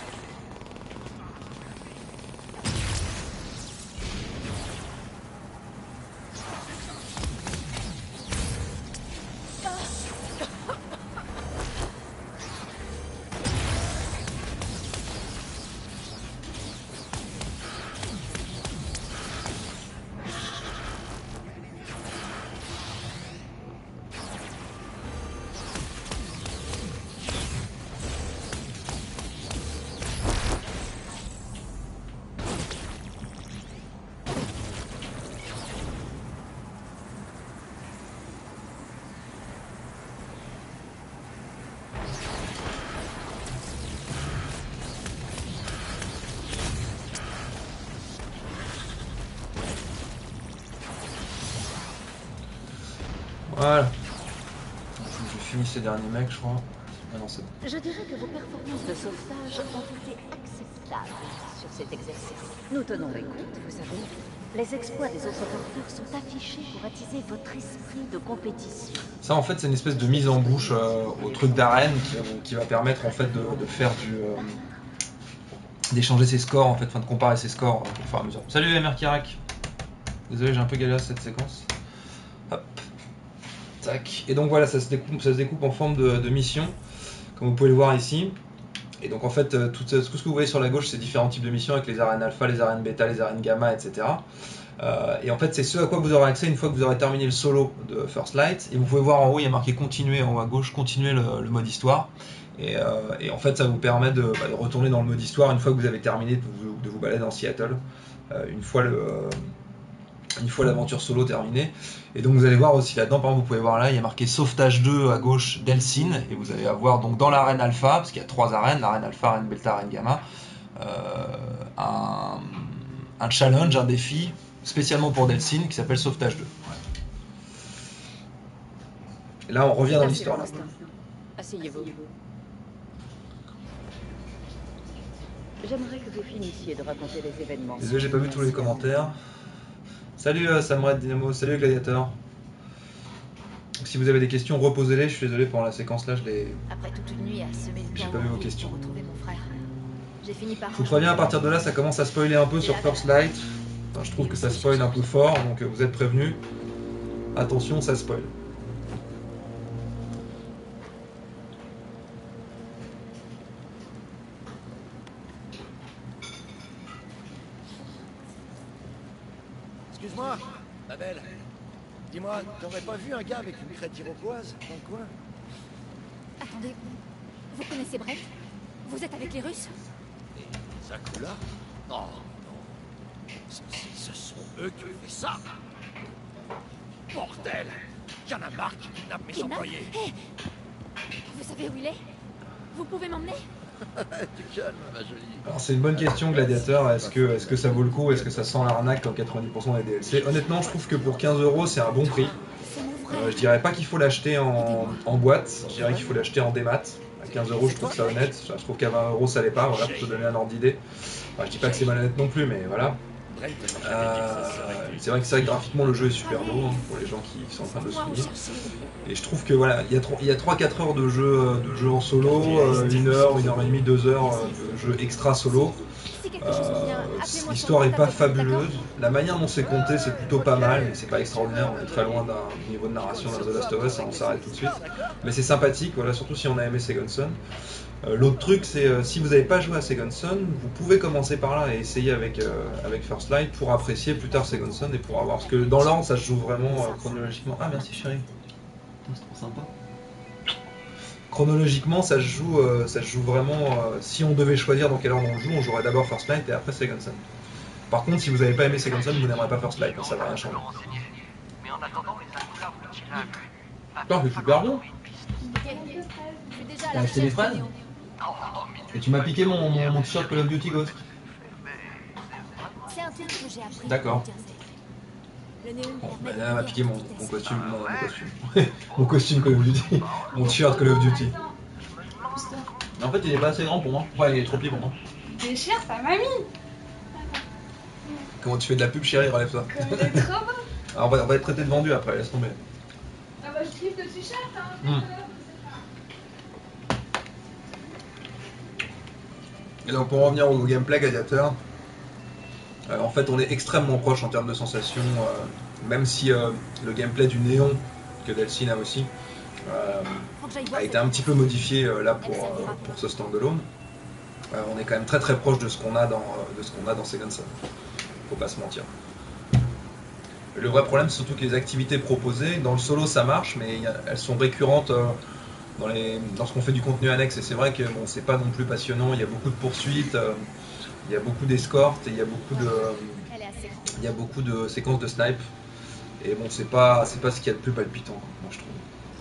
[SPEAKER 1] Voilà. J'ai fini ces derniers mecs, je crois. Ah non, c'est bon.
[SPEAKER 5] Je dirais que vos performances de sauvetage ont été acceptables sur cet exercice. Nous tenons les comptes, vous savez. Les exploits des autres porteurs sont affichés pour attiser votre esprit de compétition.
[SPEAKER 1] Ça en fait c'est une espèce de mise en bouche au truc d'arène qui va permettre en fait de faire d'échanger ses scores en fait, enfin de comparer ses scores au fur et à mesure. Salut MR Kirak. Désolé j'ai un peu galéré cette séquence. Hop. Tac. Et donc voilà ça se découpe en forme de mission, comme vous pouvez le voir ici. Et donc en fait, tout ce que vous voyez sur la gauche, c'est différents types de missions avec les arènes alpha, les arènes bêta, les arènes gamma, etc. Et en fait, c'est ce à quoi vous aurez accès une fois que vous aurez terminé le solo de First Light. Et vous pouvez voir en haut, il y a marqué continuer en haut à gauche, continuer le mode histoire. Et en fait, ça vous permet de retourner dans le mode histoire une fois que vous avez terminé de vous balader dans Seattle. Une fois l'aventure solo terminée. Et donc vous allez voir aussi là-dedans, par exemple, vous pouvez voir là, il y a marqué sauvetage 2 à gauche d'Elsin, et vous allez avoir donc dans l'arène alpha, parce qu'il y a 3 arènes, l'arène alpha, l'arène bêta, l'arène gamma, un challenge, un défi, spécialement pour Delsin, qui s'appelle sauvetage 2. Ouais. Et là on revient dans l'histoire.
[SPEAKER 5] Asseyez-vous. J'aimerais que vous finissiez de raconter les événements.
[SPEAKER 1] Désolé, j'ai pas vu tous les commentaires. Salut Samurai Dynamo, salut Gladiator. Donc, si vous avez des questions, reposez-les. Je suis désolé pendant la séquence là,
[SPEAKER 2] Après toute une nuit à semer le
[SPEAKER 1] j'ai
[SPEAKER 2] chaos
[SPEAKER 1] pas vu vos
[SPEAKER 2] pour
[SPEAKER 1] questions.
[SPEAKER 2] retrouver mon frère. J'ai fini par.
[SPEAKER 1] Je vous préviens, à partir de là, ça commence à spoiler un peu sur First Light. Enfin, je trouve que ça spoil un peu fort, donc vous êtes prévenus. Attention, ça spoil.
[SPEAKER 3] Excuse-moi, ma belle. Dis-moi, t'aurais pas vu un gars avec une crête iroquoise dans le coin?
[SPEAKER 2] Attendez, vous connaissez Brett? Vous êtes avec les Russes?
[SPEAKER 3] Et Zakula? Oh non. Ce sont eux qui ont fait ça. Bordel! Y'en a marre qui kidnappent mes employés.
[SPEAKER 2] Hé, vous savez où il est? Vous pouvez m'emmener?
[SPEAKER 3] Tu calmes, ma jolie.
[SPEAKER 1] Alors c'est une bonne question Gladiateur, est-ce que ça vaut le coup, est-ce que ça sent l'arnaque dans 90% des DLC? Honnêtement je trouve que pour 15 € c'est un bon prix.
[SPEAKER 2] C'est mon frère.
[SPEAKER 1] Je dirais pas qu'il faut l'acheter en boîte, je dirais qu'il faut l'acheter en démat. À 15 € je trouve ça honnête, je trouve qu'à 20 € ça l'est pas, voilà, pour te donner un ordre d'idée. Enfin, je dis pas que c'est malhonnête non plus mais voilà. C'est vrai que graphiquement le jeu est super beau hein, pour les gens qui sont en train de le souligner. Et je trouve que voilà, il y a 3-4 heures de jeu en solo, 1 heure, 1 heure et demie, 2 heures de jeu extra solo. L'histoire est pas fabuleuse, la manière dont c'est compté c'est plutôt pas mal, mais c'est pas extraordinaire, on est très loin d'un niveau de narration dans The Last of Us, on s'arrête tout de suite. Mais c'est sympathique, voilà, surtout si on a aimé Second Son. L'autre truc c'est si vous n'avez pas joué à Second Son, vous pouvez commencer par là et essayer avec First Light pour apprécier plus tard Second Son et pour avoir, parce que dans l'ordre ça se joue vraiment chronologiquement. Ah merci chérie, c'est trop sympa. Chronologiquement, ça se joue vraiment. Si on devait choisir dans quel ordre on joue, on jouerait d'abord First Light et après Second Son. Par contre, si vous n'avez pas aimé Second Son, vous n'aimerez pas First Light, ça va rien changer.
[SPEAKER 4] Mais en attendant, les Zakula vont-ils un peu?
[SPEAKER 1] Putain, c'est super bon.
[SPEAKER 2] Je suis déjà à
[SPEAKER 1] T'as
[SPEAKER 2] la
[SPEAKER 1] acheté des
[SPEAKER 2] recherche
[SPEAKER 1] fraises
[SPEAKER 2] de Néo.
[SPEAKER 1] Et tu m'as piqué mon t-shirt Call of Duty Ghost.
[SPEAKER 2] C'est un truc que j'ai appris.
[SPEAKER 1] D'accord.
[SPEAKER 2] Le néon
[SPEAKER 1] Bon,
[SPEAKER 2] permet de
[SPEAKER 1] là, elle m'a
[SPEAKER 2] lire
[SPEAKER 1] piqué
[SPEAKER 2] à
[SPEAKER 1] mon
[SPEAKER 2] toute
[SPEAKER 1] costume,
[SPEAKER 2] vitesse.
[SPEAKER 1] mon costume Call of Duty, mon t-shirt Call of Duty. Mais en fait, il est pas assez grand pour moi. Ouais, il est trop petit pour moi.
[SPEAKER 6] C'est cher, ta mamie.
[SPEAKER 1] Comment tu fais de la pub, chérie, relève-toi.
[SPEAKER 6] Comme il est trop beau.
[SPEAKER 1] Alors, on va être traité de vendu après, laisse tomber.
[SPEAKER 6] Ah bah je kiffe le t-shirt, hein.
[SPEAKER 1] Mm. Et donc pour revenir au gameplay Gladiator, en fait on est extrêmement proche en termes de sensations, même si le gameplay du néon que Delsin a aussi
[SPEAKER 2] Faut que j'aille voir
[SPEAKER 1] a été
[SPEAKER 2] cette-
[SPEAKER 1] un petit peu modifié là pour ce standalone. On est quand même très très proche de ce qu'on a dans Second Son. Faut pas se mentir. Le vrai problème c'est surtout que les activités proposées, dans le solo ça marche, mais elles sont récurrentes dans ce qu'on fait du contenu annexe, et c'est vrai que bon, c'est pas non plus passionnant, il y a beaucoup de poursuites, il y a beaucoup d'escortes, et il y a
[SPEAKER 2] Elle est assez grande.
[SPEAKER 1] il y a beaucoup de séquences de snipe, et bon c'est pas ce qu'il y a de plus palpitant, moi je trouve.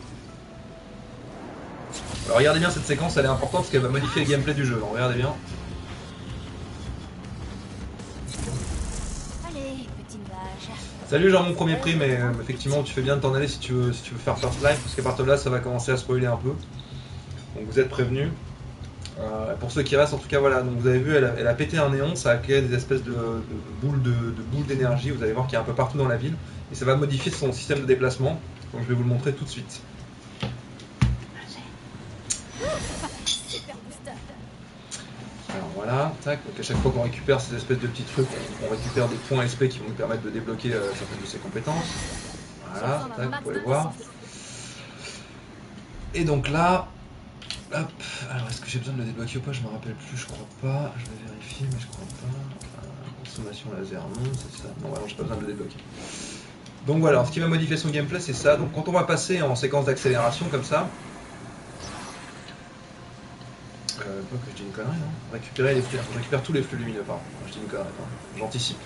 [SPEAKER 1] Alors regardez bien cette séquence, elle est importante parce qu'elle va modifier le gameplay du jeu, donc regardez bien.
[SPEAKER 2] Allez, petite vache.
[SPEAKER 1] Salut genre mon premier prix, mais effectivement tu fais bien de t'en aller si tu veux faire First Light, parce qu'à partir de là ça va commencer à spoiler un peu. Donc vous êtes prévenus. Pour ceux qui restent, en tout cas, voilà. Donc vous avez vu, elle a pété un néon, ça a créé des espèces de boules d'énergie. Vous allez voir qu'il y a un peu partout dans la ville, et ça va modifier son système de déplacement. Donc je vais vous le montrer tout de suite.
[SPEAKER 2] Super booster.
[SPEAKER 1] Alors voilà, tac. Donc à chaque fois qu'on récupère ces espèces de petits trucs, on récupère des points SP qui vont nous permettre de débloquer certaines de ses compétences. Voilà, tac, vous pouvez le voir. Et donc là, hop, alors est-ce que j'ai besoin de le débloquer ou pas? Je me rappelle plus, je crois pas. Je vais vérifier, mais je crois pas. Consommation laser, non, c'est ça. Non, alors j'ai pas besoin de le débloquer. Donc voilà, ce qui va modifier son gameplay, c'est ça. Donc quand on va passer en séquence d'accélération comme ça, pas que je dis une connerie, non? Récupérer les flux, je récupère tous les flux lumineux, pardon. Je dis une connerie, pardon. J'anticipe.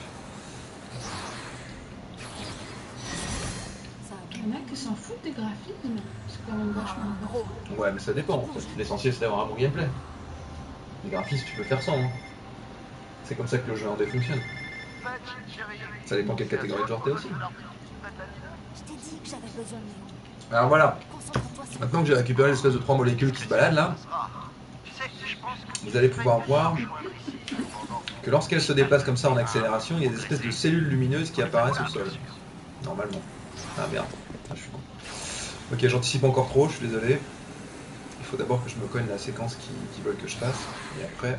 [SPEAKER 6] Il y en a qui s'en foutent des graphismes. C'est quand même vachement gros.
[SPEAKER 1] Ouais, mais ça dépend en fait. L'essentiel c'est d'avoir un bon gameplay. Les graphismes, tu peux faire sans. Hein. C'est comme ça que le jeu indé fonctionne. Ça dépend quelle catégorie de joueur t'es aussi.
[SPEAKER 2] Je t'ai dit que j'avais besoin de Léon.
[SPEAKER 1] Alors voilà.
[SPEAKER 2] Concentre-toi sur
[SPEAKER 1] Maintenant que j'ai récupéré l'espèce de 3 molécules qui se baladent là, vous allez pouvoir voir que lorsqu'elles se déplacent comme ça en accélération, il y a des espèces de cellules lumineuses qui apparaissent au sol. Normalement. Ah merde, je suis con. Ok, j'anticipe encore trop, je suis désolé. Il faut d'abord que je me cogne la séquence qui veulent que je fasse. Et après,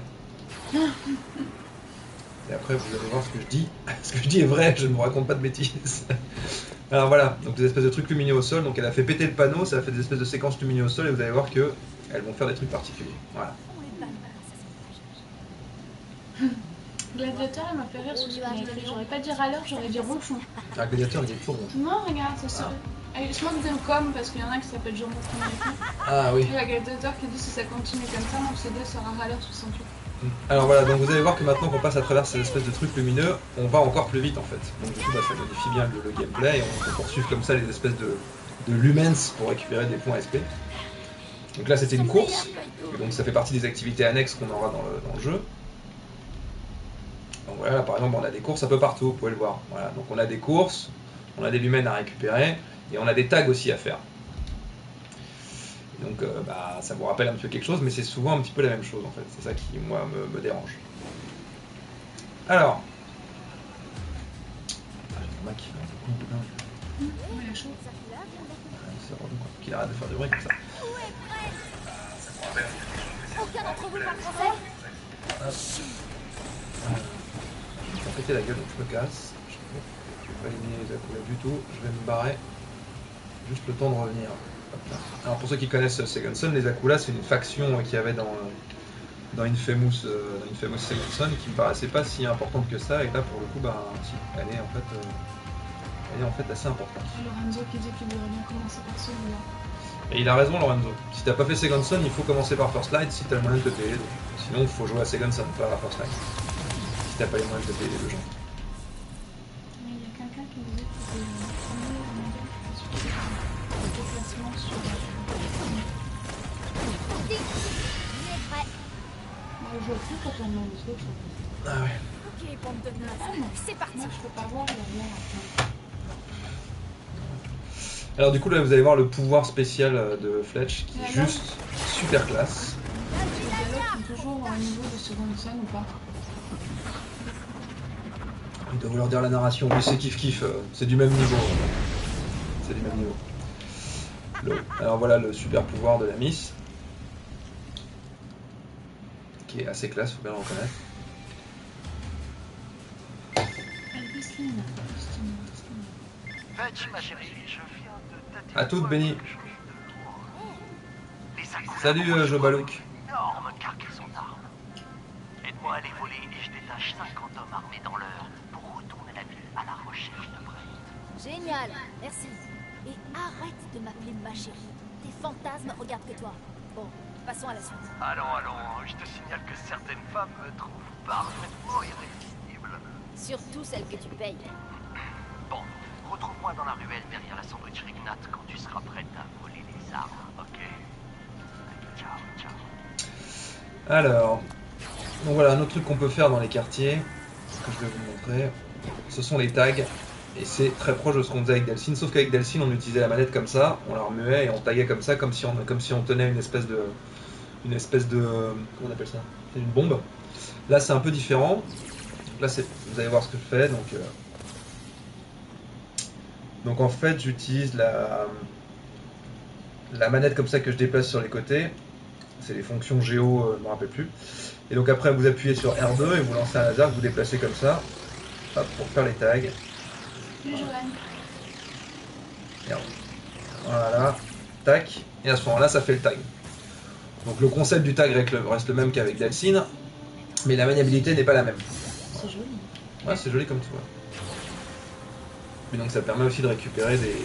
[SPEAKER 1] vous allez voir ce que je dis. Ce que je dis est vrai, je ne vous raconte pas de bêtises. Alors voilà, donc des espèces de trucs lumineux au sol. Donc elle a fait péter le panneau, ça a fait des espèces de séquences lumineuses au sol et vous allez voir que elles vont faire des trucs particuliers. Voilà.
[SPEAKER 2] on les balles, ça
[SPEAKER 6] Gladiateur, il m'a fait rire sur ce qu'il a fait. J'aurais pas dit râleur, j'aurais dit ronchon.
[SPEAKER 1] Un gladiateur, il est toujours ronchon.
[SPEAKER 6] Non, regarde, c'est ça. Smoke them comme parce qu'il y en a qui s'appellent Jean Montreux.
[SPEAKER 1] Ah oui.
[SPEAKER 6] Il y a Gladiator qui dit si ça continue comme ça, mon CD sera râleur 68.
[SPEAKER 1] Alors voilà, donc vous allez voir que maintenant qu'on passe à travers ces espèces de trucs lumineux, on va encore plus vite en fait. Donc du coup, ça modifie bien le gameplay et on peut poursuivre comme ça les espèces de lumens pour récupérer des points SP. Donc là, c'était une course, et donc ça fait partie des activités annexes qu'on aura dans le jeu. Donc voilà, par exemple, on a des courses un peu partout, vous pouvez le voir. Voilà, donc on a des courses, on a des lumens à récupérer, et on a des tags aussi à faire. Donc ça vous rappelle un petit peu quelque chose, mais c'est souvent un petit peu la même chose en fait. C'est ça qui, moi, me dérange. Alors. Il y en a qui fait un peu con,
[SPEAKER 6] Il a chaud.
[SPEAKER 1] c'est relou, quoi. Qu'il arrête de faire du bruit comme ça.
[SPEAKER 2] Aucun d'entre vous parle français.
[SPEAKER 1] Je vais me faire péter la gueule, donc je me casse. Je vais pas éliminer les Akula du tout. Je vais me barrer. Juste le temps de revenir. Alors pour ceux qui connaissent Second Son, les Akula c'est une faction qu'il y avait dans Infamous Second Son qui me paraissait pas si importante que ça, et là pour le coup si, elle est en fait assez importante.
[SPEAKER 6] Lorenzo qui dit qu'il devrait bien commencer par celui-là.
[SPEAKER 1] Et il a raison Lorenzo, si t'as pas fait Second Son il faut commencer par First Light si t'as le moyen de te payer les deux. Sinon il faut jouer à Second Son, pas à First Light. Si t'as pas les moyens de te payer les deux gens.
[SPEAKER 6] Mais il y a quelqu'un qui disait que c'était le premier mondial qui faisait le déplacement sur je vois plus quand on demande des trucs.
[SPEAKER 1] Ah ouais.
[SPEAKER 2] Ok, bande de nazes. C'est parti.
[SPEAKER 6] Moi je peux pas voir la lumière.
[SPEAKER 1] Alors du coup là vous allez voir le pouvoir spécial de Fletch qui est juste super classe.
[SPEAKER 6] Les dialogues sont toujours au niveau de Second Son ou pas?
[SPEAKER 1] Il doit vouloir dire la narration, oui c'est kiff, c'est du même niveau. C'est du même niveau. Alors voilà le super pouvoir de la Miss. Qui est assez classe, faut bien le reconnaître.
[SPEAKER 4] Fetch, ma chérie, je viens de tâter.
[SPEAKER 1] À toutes, Benny.
[SPEAKER 4] Les Akula
[SPEAKER 1] Salut Joe Balouk.
[SPEAKER 4] énorme cargaison d'armes. Aide-moi à les voler et je détache 50 hommes armés dans l'heure pour retourner la ville à la recherche de Brett.
[SPEAKER 2] Génial, merci. Et arrête de m'appeler ma chérie. Tes fantasmes regardent que toi. Bon, passons à la suite.
[SPEAKER 4] Allons, je te signale que certaines femmes me trouvent parfaitement irrésistible.
[SPEAKER 2] Surtout celle que tu payes.
[SPEAKER 4] Bon, retrouve-moi dans la ruelle derrière la sandwich Rignat quand tu seras prête à voler les armes, ok? Ciao.
[SPEAKER 1] Alors, donc voilà un autre truc qu'on peut faire dans les quartiers, que je vais vous montrer, ce sont les tags. Et c'est très proche de ce qu'on faisait avec Delphine, sauf qu'avec Delphine on utilisait la manette comme ça, on la remuait et on taguait comme ça, comme si on tenait une espèce une espèce de... Comment on appelle ça? C'est une bombe. Là, c'est un peu différent. Là, vous allez voir ce que je fais. Donc en fait, j'utilise la manette comme ça que je déplace sur les côtés. C'est les fonctions géo, je ne me rappelle plus. Et donc après, vous appuyez sur R2 et vous lancez un laser que vous déplacez comme ça. Hop, pour faire les tags. Merde. Voilà. Tac. Et à ce moment-là, ça fait le tag. Donc le concept du tag reste le même qu'avec Delsin, mais la maniabilité n'est pas la même.
[SPEAKER 5] C'est joli.
[SPEAKER 1] Ouais, c'est joli comme tout. Ouais. Et donc ça permet aussi de récupérer des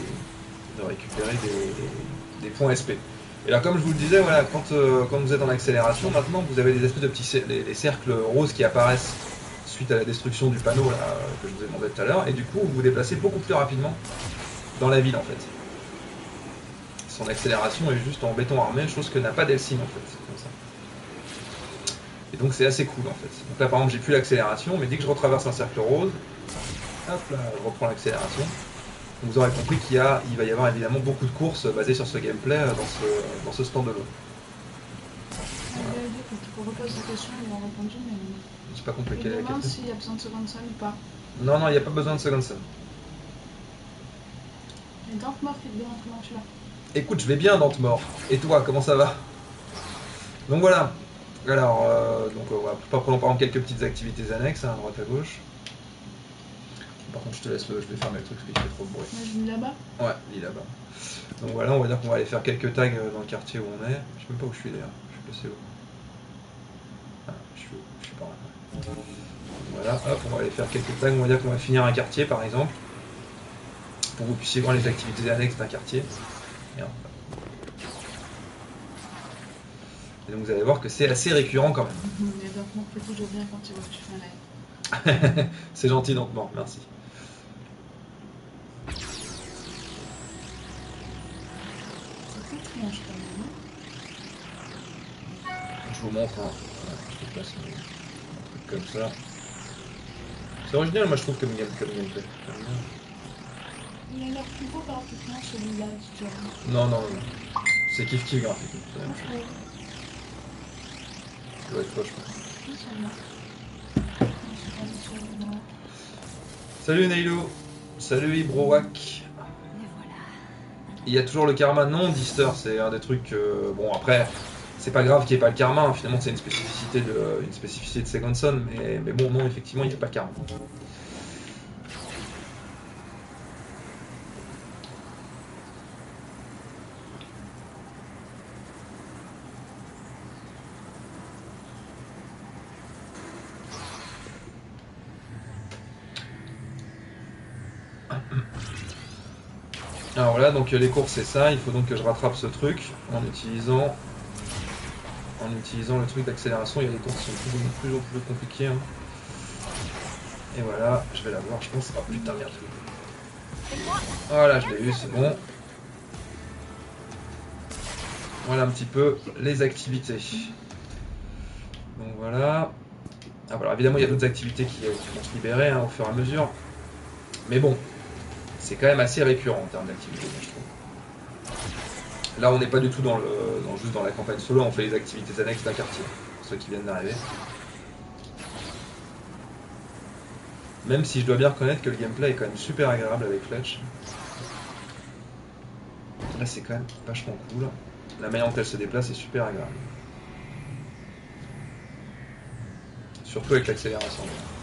[SPEAKER 1] points SP. Et là, comme je vous le disais, voilà, quand vous êtes en accélération, maintenant vous avez des espèces de petits les cercles roses qui apparaissent suite à la destruction du panneau là, que je vous ai demandé tout à l'heure, et du coup vous vous déplacez beaucoup plus rapidement dans la ville en fait. Son accélération est juste en béton armé, chose que n'a pas Delsin en fait. C'est comme ça. Et donc c'est assez cool en fait. Donc là par exemple j'ai plus l'accélération, mais dès que je retraverse un cercle rose, hop là, je reprends l'accélération. Donc vous aurez compris qu'il va y avoir évidemment beaucoup de courses basées sur ce gameplay dans ce stand-alone.
[SPEAKER 6] Pour reposer la question, ils m'ont répondu, mais...
[SPEAKER 1] J'ai pas compris
[SPEAKER 6] Je
[SPEAKER 1] quelle est
[SPEAKER 6] me
[SPEAKER 1] la
[SPEAKER 6] demande
[SPEAKER 1] question.
[SPEAKER 6] s'il y a besoin de Second Son ou pas.
[SPEAKER 1] Non, il n'y a pas besoin de Second Son.
[SPEAKER 6] Et Dante Morph, évidemment, comment tu vas?
[SPEAKER 1] Écoute, je vais bien, Dante-Mort. Et toi, comment ça va? Donc voilà. Alors, on va pas prendre par exemple quelques petites activités annexes, à droite à gauche. Par contre, je te laisse je vais fermer le truc parce qu'il fait trop de bruit.
[SPEAKER 6] Moi, je lis là-bas.
[SPEAKER 1] Ouais, lis là-bas. Donc voilà, on va dire qu'on va aller faire quelques tags dans le quartier où on est. Je sais même pas où je suis d'ailleurs. Je suis passé où? Ah, je suis par là. Voilà, hop, on va aller faire quelques tags. On va dire qu'on va finir un quartier par exemple. Pour que vous puissiez voir les activités annexes d'un quartier. Merde. Et donc vous allez voir que c'est assez récurrent quand même.
[SPEAKER 6] Mais Dante Morph fait toujours bien quand tu vois que tu fais un live.
[SPEAKER 1] C'est gentil donc bon, merci.
[SPEAKER 6] C'est étrange quand même, hein.
[SPEAKER 1] Je vous montre un truc comme ça. C'est original, moi je trouve comme gameplay.
[SPEAKER 6] Il a l'air plus beau graphiquement celui-là, tu vois.
[SPEAKER 1] Non. C'est kiff graphique. C'est la même chose. Ça doit être quoi, je pense. Salut Nailo. Salut Ibrowac.
[SPEAKER 2] Et voilà.
[SPEAKER 1] Il y a toujours le karma. Non, Dister, c'est un des trucs. Bon, après, c'est pas grave qu'il n'y ait pas le karma. Hein. Finalement, c'est une spécificité de Second Son. Mais bon, non, effectivement, il n'y a pas de karma. Alors voilà, donc les courses c'est ça, il faut donc que je rattrape ce truc en utilisant le truc d'accélération. Il y a des courses qui sont de plus en plus compliquées. Hein. Et voilà, je vais l'avoir, je pense. Oh putain, merde. Voilà, je l'ai eu, c'est bon. Voilà un petit peu les activités. Donc voilà. Ah, voilà, évidemment, il y a d'autres activités qui vont se libérer hein, au fur et à mesure. Mais bon, c'est quand même assez récurrent en termes d'activité, je trouve. Là, on n'est pas du tout juste dans la campagne solo, on fait les activités annexes d'un quartier, pour ceux qui viennent d'arriver. Même si je dois bien reconnaître que le gameplay est quand même super agréable avec Fletch. Là, c'est quand même vachement cool. La manière dont elle se déplace est super agréable. Surtout avec l'accélération.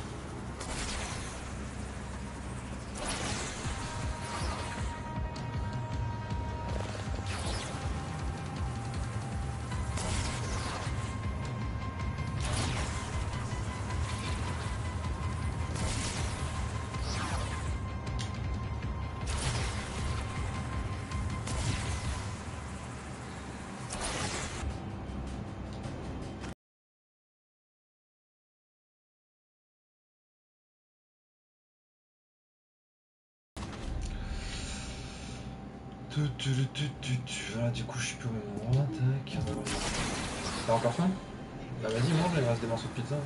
[SPEAKER 1] Voilà, du coup, je suis plus au même endroit. Tac. T'as encore faim? Bah, vas-y, mange, il me reste des morceaux de pizza.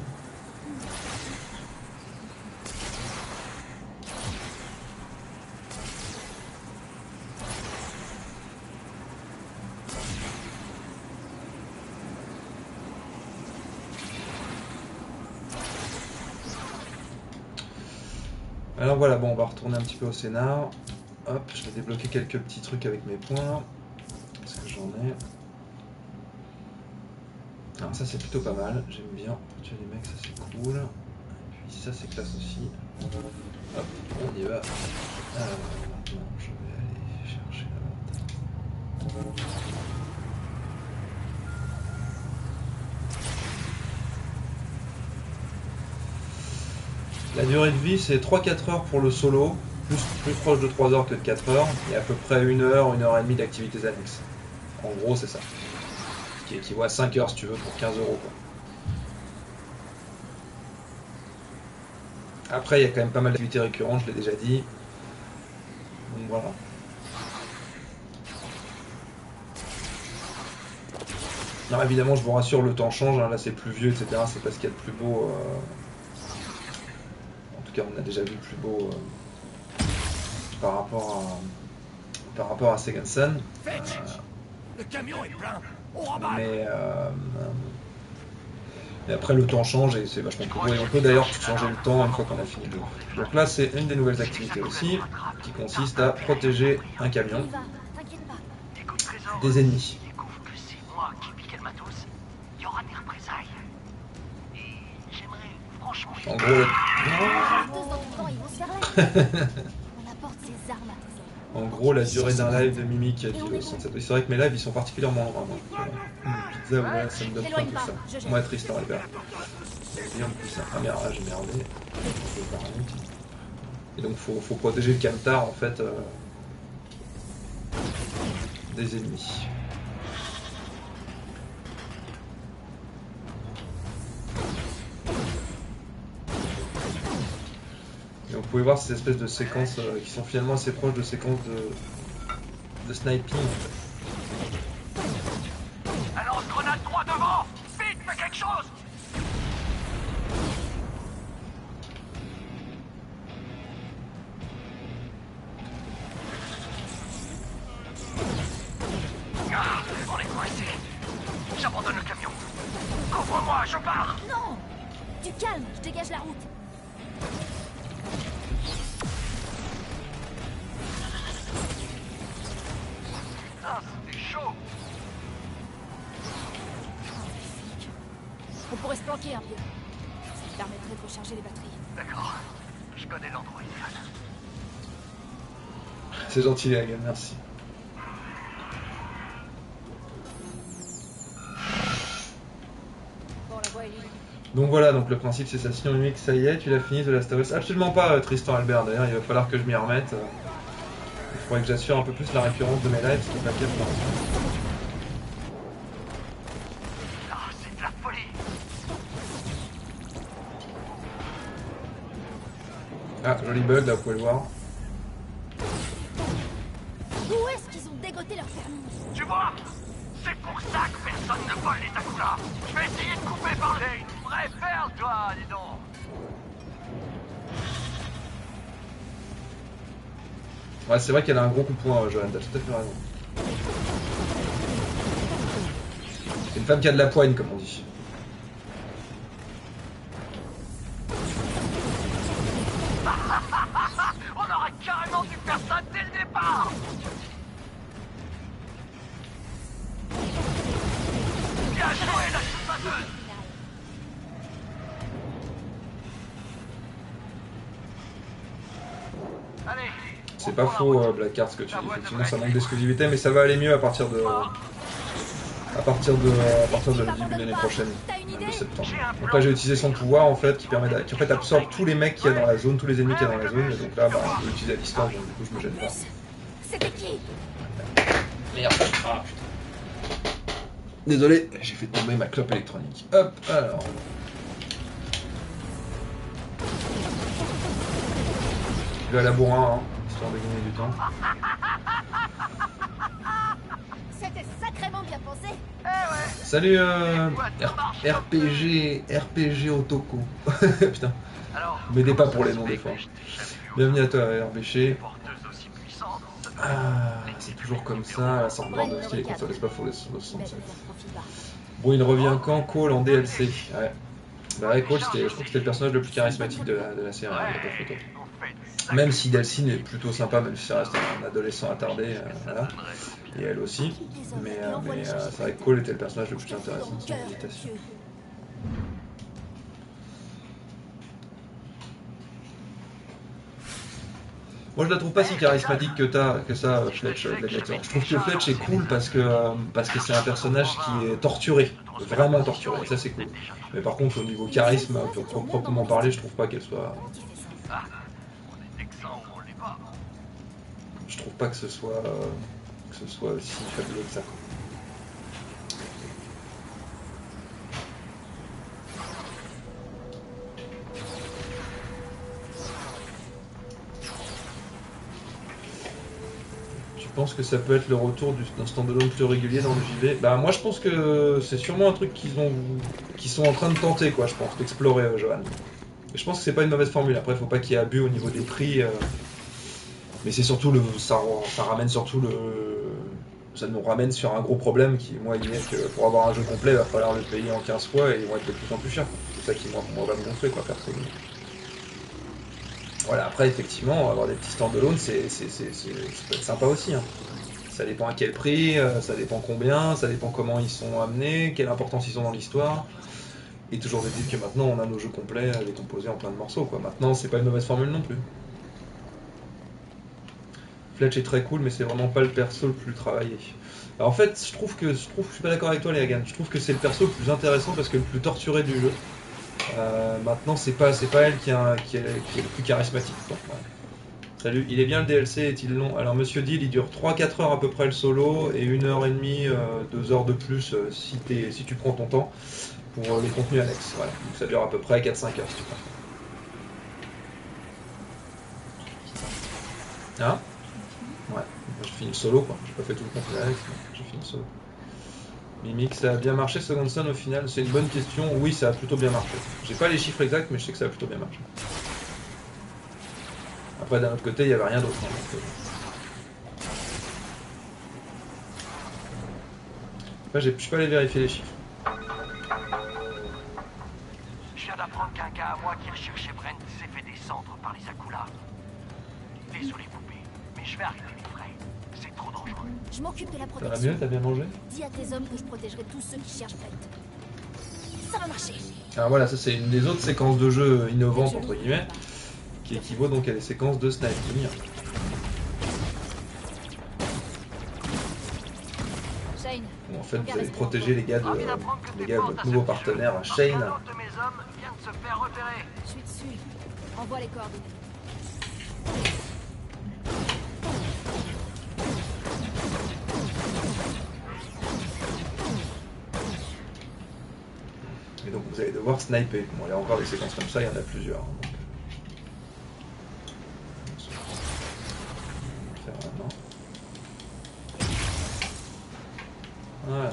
[SPEAKER 1] Alors voilà, bon, on va retourner un petit peu au scénar. Hop, je vais débloquer quelques petits trucs avec mes points. Parce que j'en ai. Alors ça c'est plutôt pas mal, j'aime bien. Tuer les mecs, ça c'est cool. Et puis ça c'est classe aussi. Hop, on y va. Alors maintenant je vais aller chercher l'inventaire. La durée de vie c'est 3-4 heures pour le solo, plus proche de 3 heures que de 4 heures, et à peu près 1 heure, 1 heure et demie d'activités annexes. En gros c'est ça. Ce qui équivaut à 5 heures si tu veux pour 15 euros quoi. Après il y a quand même pas mal d'activités récurrentes, je l'ai déjà dit. Donc voilà. Non évidemment je vous rassure, le temps change, hein, là c'est plus vieux, etc. C'est pas ce qu'il y a de plus beau. En tout cas on a déjà vu le plus beau par rapport à Second Son.
[SPEAKER 3] Le camion est plein.
[SPEAKER 1] Mais après le temps change et c'est vachement plus beau. Et on peut d'ailleurs changer le temps une fois qu'on a fini le jeu. Donc là c'est une des nouvelles activités aussi, qui consiste à protéger un camion des ennemis.
[SPEAKER 4] Découvre que c'est moi qui piquais le matos, il y aura des représailles. Et j'aimerais franchement...
[SPEAKER 1] En gros, en gros, la durée d'un live de Mimi qui a dit 67. C'est vrai que mes lives ils sont particulièrement longs. Pizza, ouais, ça me donne pas tout ça. Moi, Tristan Albert. Ah merde, là j'ai merdé. Et donc, faut protéger le camtar en fait des ennemis. Et vous pouvez voir ces espèces de séquences qui sont finalement assez proches de séquences de sniping en fait.
[SPEAKER 4] Alors, grenade droit devant. Vite, fais quelque chose. Ah, on est coincé. J'abandonne le camion. Couvre-moi, je pars.
[SPEAKER 2] Non! Du calme, je dégage la route.
[SPEAKER 4] Ah, c'était chaud.
[SPEAKER 2] On pourrait se planquer un peu. Ça permettrait de recharger les batteries.
[SPEAKER 4] D'accord. Je connais l'endroit idéal.
[SPEAKER 1] C'est gentil les gars, merci.
[SPEAKER 2] Bon, la voie est libre.
[SPEAKER 1] Donc voilà, donc le principe c'est ça. Sinon Mimic, ça y est, tu l'as fini de Last of Us? Absolument pas Tristan Albert, d'ailleurs il va falloir que je m'y remette. Il faudrait que j'assure un peu plus la récurrence de mes lives, ce qui est pas le cas pour l'instant.
[SPEAKER 4] Ah, c'est de la folie.
[SPEAKER 1] Ah, joli bug là, vous pouvez le voir.
[SPEAKER 2] Où est-ce qu'ils ont dégoté leur permis?
[SPEAKER 4] Tu vois? C'est pour ça que personne ne vole les Takula. Je vais essayer de couper par le... T'es une vraie perle, toi, dis donc.
[SPEAKER 1] Ouais, c'est vrai qu'elle a un gros coup de poing, Johan, t'as tout à fait raison. C'est une femme qui a de la poigne, comme on dit.
[SPEAKER 4] On aurait carrément dû faire ça dès le départ. Bien joué, la chasseuse. Allez.
[SPEAKER 1] C'est pas faux, Blackheart, ce que tu dis. Effectivement, ça manque d'exclusivité, mais ça va aller mieux à partir de début de l'année prochaine, de septembre. Donc là, j'ai utilisé son pouvoir en fait, qui permet qui en fait absorbe tous les mecs qu'il y a dans la zone, tous les ennemis qu'il y a dans la zone. Et donc là, bah, je peux l'utiliser à distance, donc du coup, je me gêne pas.
[SPEAKER 2] C'était qui?
[SPEAKER 1] Merde. Ah, putain. Désolé, j'ai fait tomber ma clope électronique. Hop, alors. Je vais à la bourrin, hein, histoire de gagner du temps.
[SPEAKER 2] C'était sacrément bien pensé.
[SPEAKER 1] Salut RPG Otoko. Putain, m'aidez pas pour les noms des fois. Bienvenue à toi RBG. Ah, c'est toujours comme ça, la sauvegarde de style, ça laisse pas fou les 67. Bon, il revient quand? Call en DLC. Ouais. Bah ouais, Cole, je trouve que c'était le personnage le plus charismatique de la série, il n'y a pas photo. Même si Delphine est plutôt sympa, même si ça reste un adolescent attardé, voilà. Et elle aussi. Mais c'est vrai que Cole était le personnage le plus intéressant de cette méditation. Moi je la trouve pas si charismatique que ça, Fletch Gladiator. Je trouve que Fletch est cool parce que c'est un personnage qui est torturé, vraiment torturé, et ça c'est cool. Mais par contre au niveau charisme, pour proprement parler, je trouve pas qu'elle soit... Je trouve pas que ce soit aussi fabuleux que ça. Je pense que ça peut être le retour d'un standalone plus régulier dans le JV. Bah moi je pense que c'est sûrement un truc qu'ils sont en train de tenter, quoi, je pense, d'explorer, Johan. Et je pense que c'est pas une mauvaise formule. Après faut pas qu'il y ait abus au niveau des prix, mais c'est surtout ça ramène surtout ça nous ramène sur un gros problème qui, moi, il est que pour avoir un jeu complet, il va falloir le payer en 15 fois et ils vont être de plus en plus chers. C'est ça qui moi va me gonfler, quoi, perso. Voilà, après effectivement, avoir des petits standalone, ça peut être sympa aussi. Hein. Ça dépend à quel prix, ça dépend combien, ça dépend comment ils sont amenés, quelle importance ils ont dans l'histoire. Et toujours de dire que maintenant on a nos jeux complets décomposés en plein de morceaux, quoi. Maintenant c'est pas une mauvaise formule non plus. Fletch est très cool, mais c'est vraiment pas le perso le plus travaillé. Alors, en fait, je suis pas d'accord avec toi, Léagan. Je trouve que c'est le perso le plus intéressant parce que le plus torturé du jeu. Maintenant, c'est pas elle qui est le plus charismatique, quoi. Ouais. Salut, il est bien le DLC, est-il long? Alors, Monsieur Deal, il dure 3-4 heures à peu près le solo et 1h30, 2 heures de plus si tu prends ton temps pour les contenus annexes. Voilà. Donc, ça dure à peu près 4-5 heures si tu prends. Hein? Ouais, j'ai fini le solo, quoi. J'ai pas fait tout le contenu annexe, mais j'ai fini le solo. Mimic, ça a bien marché Second Son au final? C'est une bonne question. Oui, ça a plutôt bien marché. J'ai pas les chiffres exacts, mais je sais que ça a plutôt bien marché. Après, d'un autre côté, il n'y avait rien d'autre. Après, je suis pas allé vérifier les chiffres.
[SPEAKER 4] Je viens d'apprendre qu'un gars à moi qui recherchait Brent s'est fait descendre par les Akula. Désolé, poupée, mais je vais arrêter les frais. C'est trop dangereux.
[SPEAKER 2] Je m'occupe de la
[SPEAKER 1] Ça va
[SPEAKER 2] protection.
[SPEAKER 1] mieux? T'as bien mangé?
[SPEAKER 2] Dis à tes hommes que je protégerai tous ceux qui cherchent Brent. Ça va marcher.
[SPEAKER 1] Alors voilà, ça c'est une des autres séquences de jeu innovantes, entre guillemets, qui équivaut donc à des séquences de sniping.
[SPEAKER 2] Shane,
[SPEAKER 1] Où en fait vous allez protéger les gars de votre nouveau partenaire, Shane.
[SPEAKER 4] Un autre de mes hommes vient de se faire repérer.
[SPEAKER 2] je suis dessus. Envoie les coordonnées.
[SPEAKER 1] Et donc vous allez devoir sniper. Bon, il y a encore des séquences comme ça, il y en a plusieurs. Hein, donc. On va le faire maintenant. Voilà.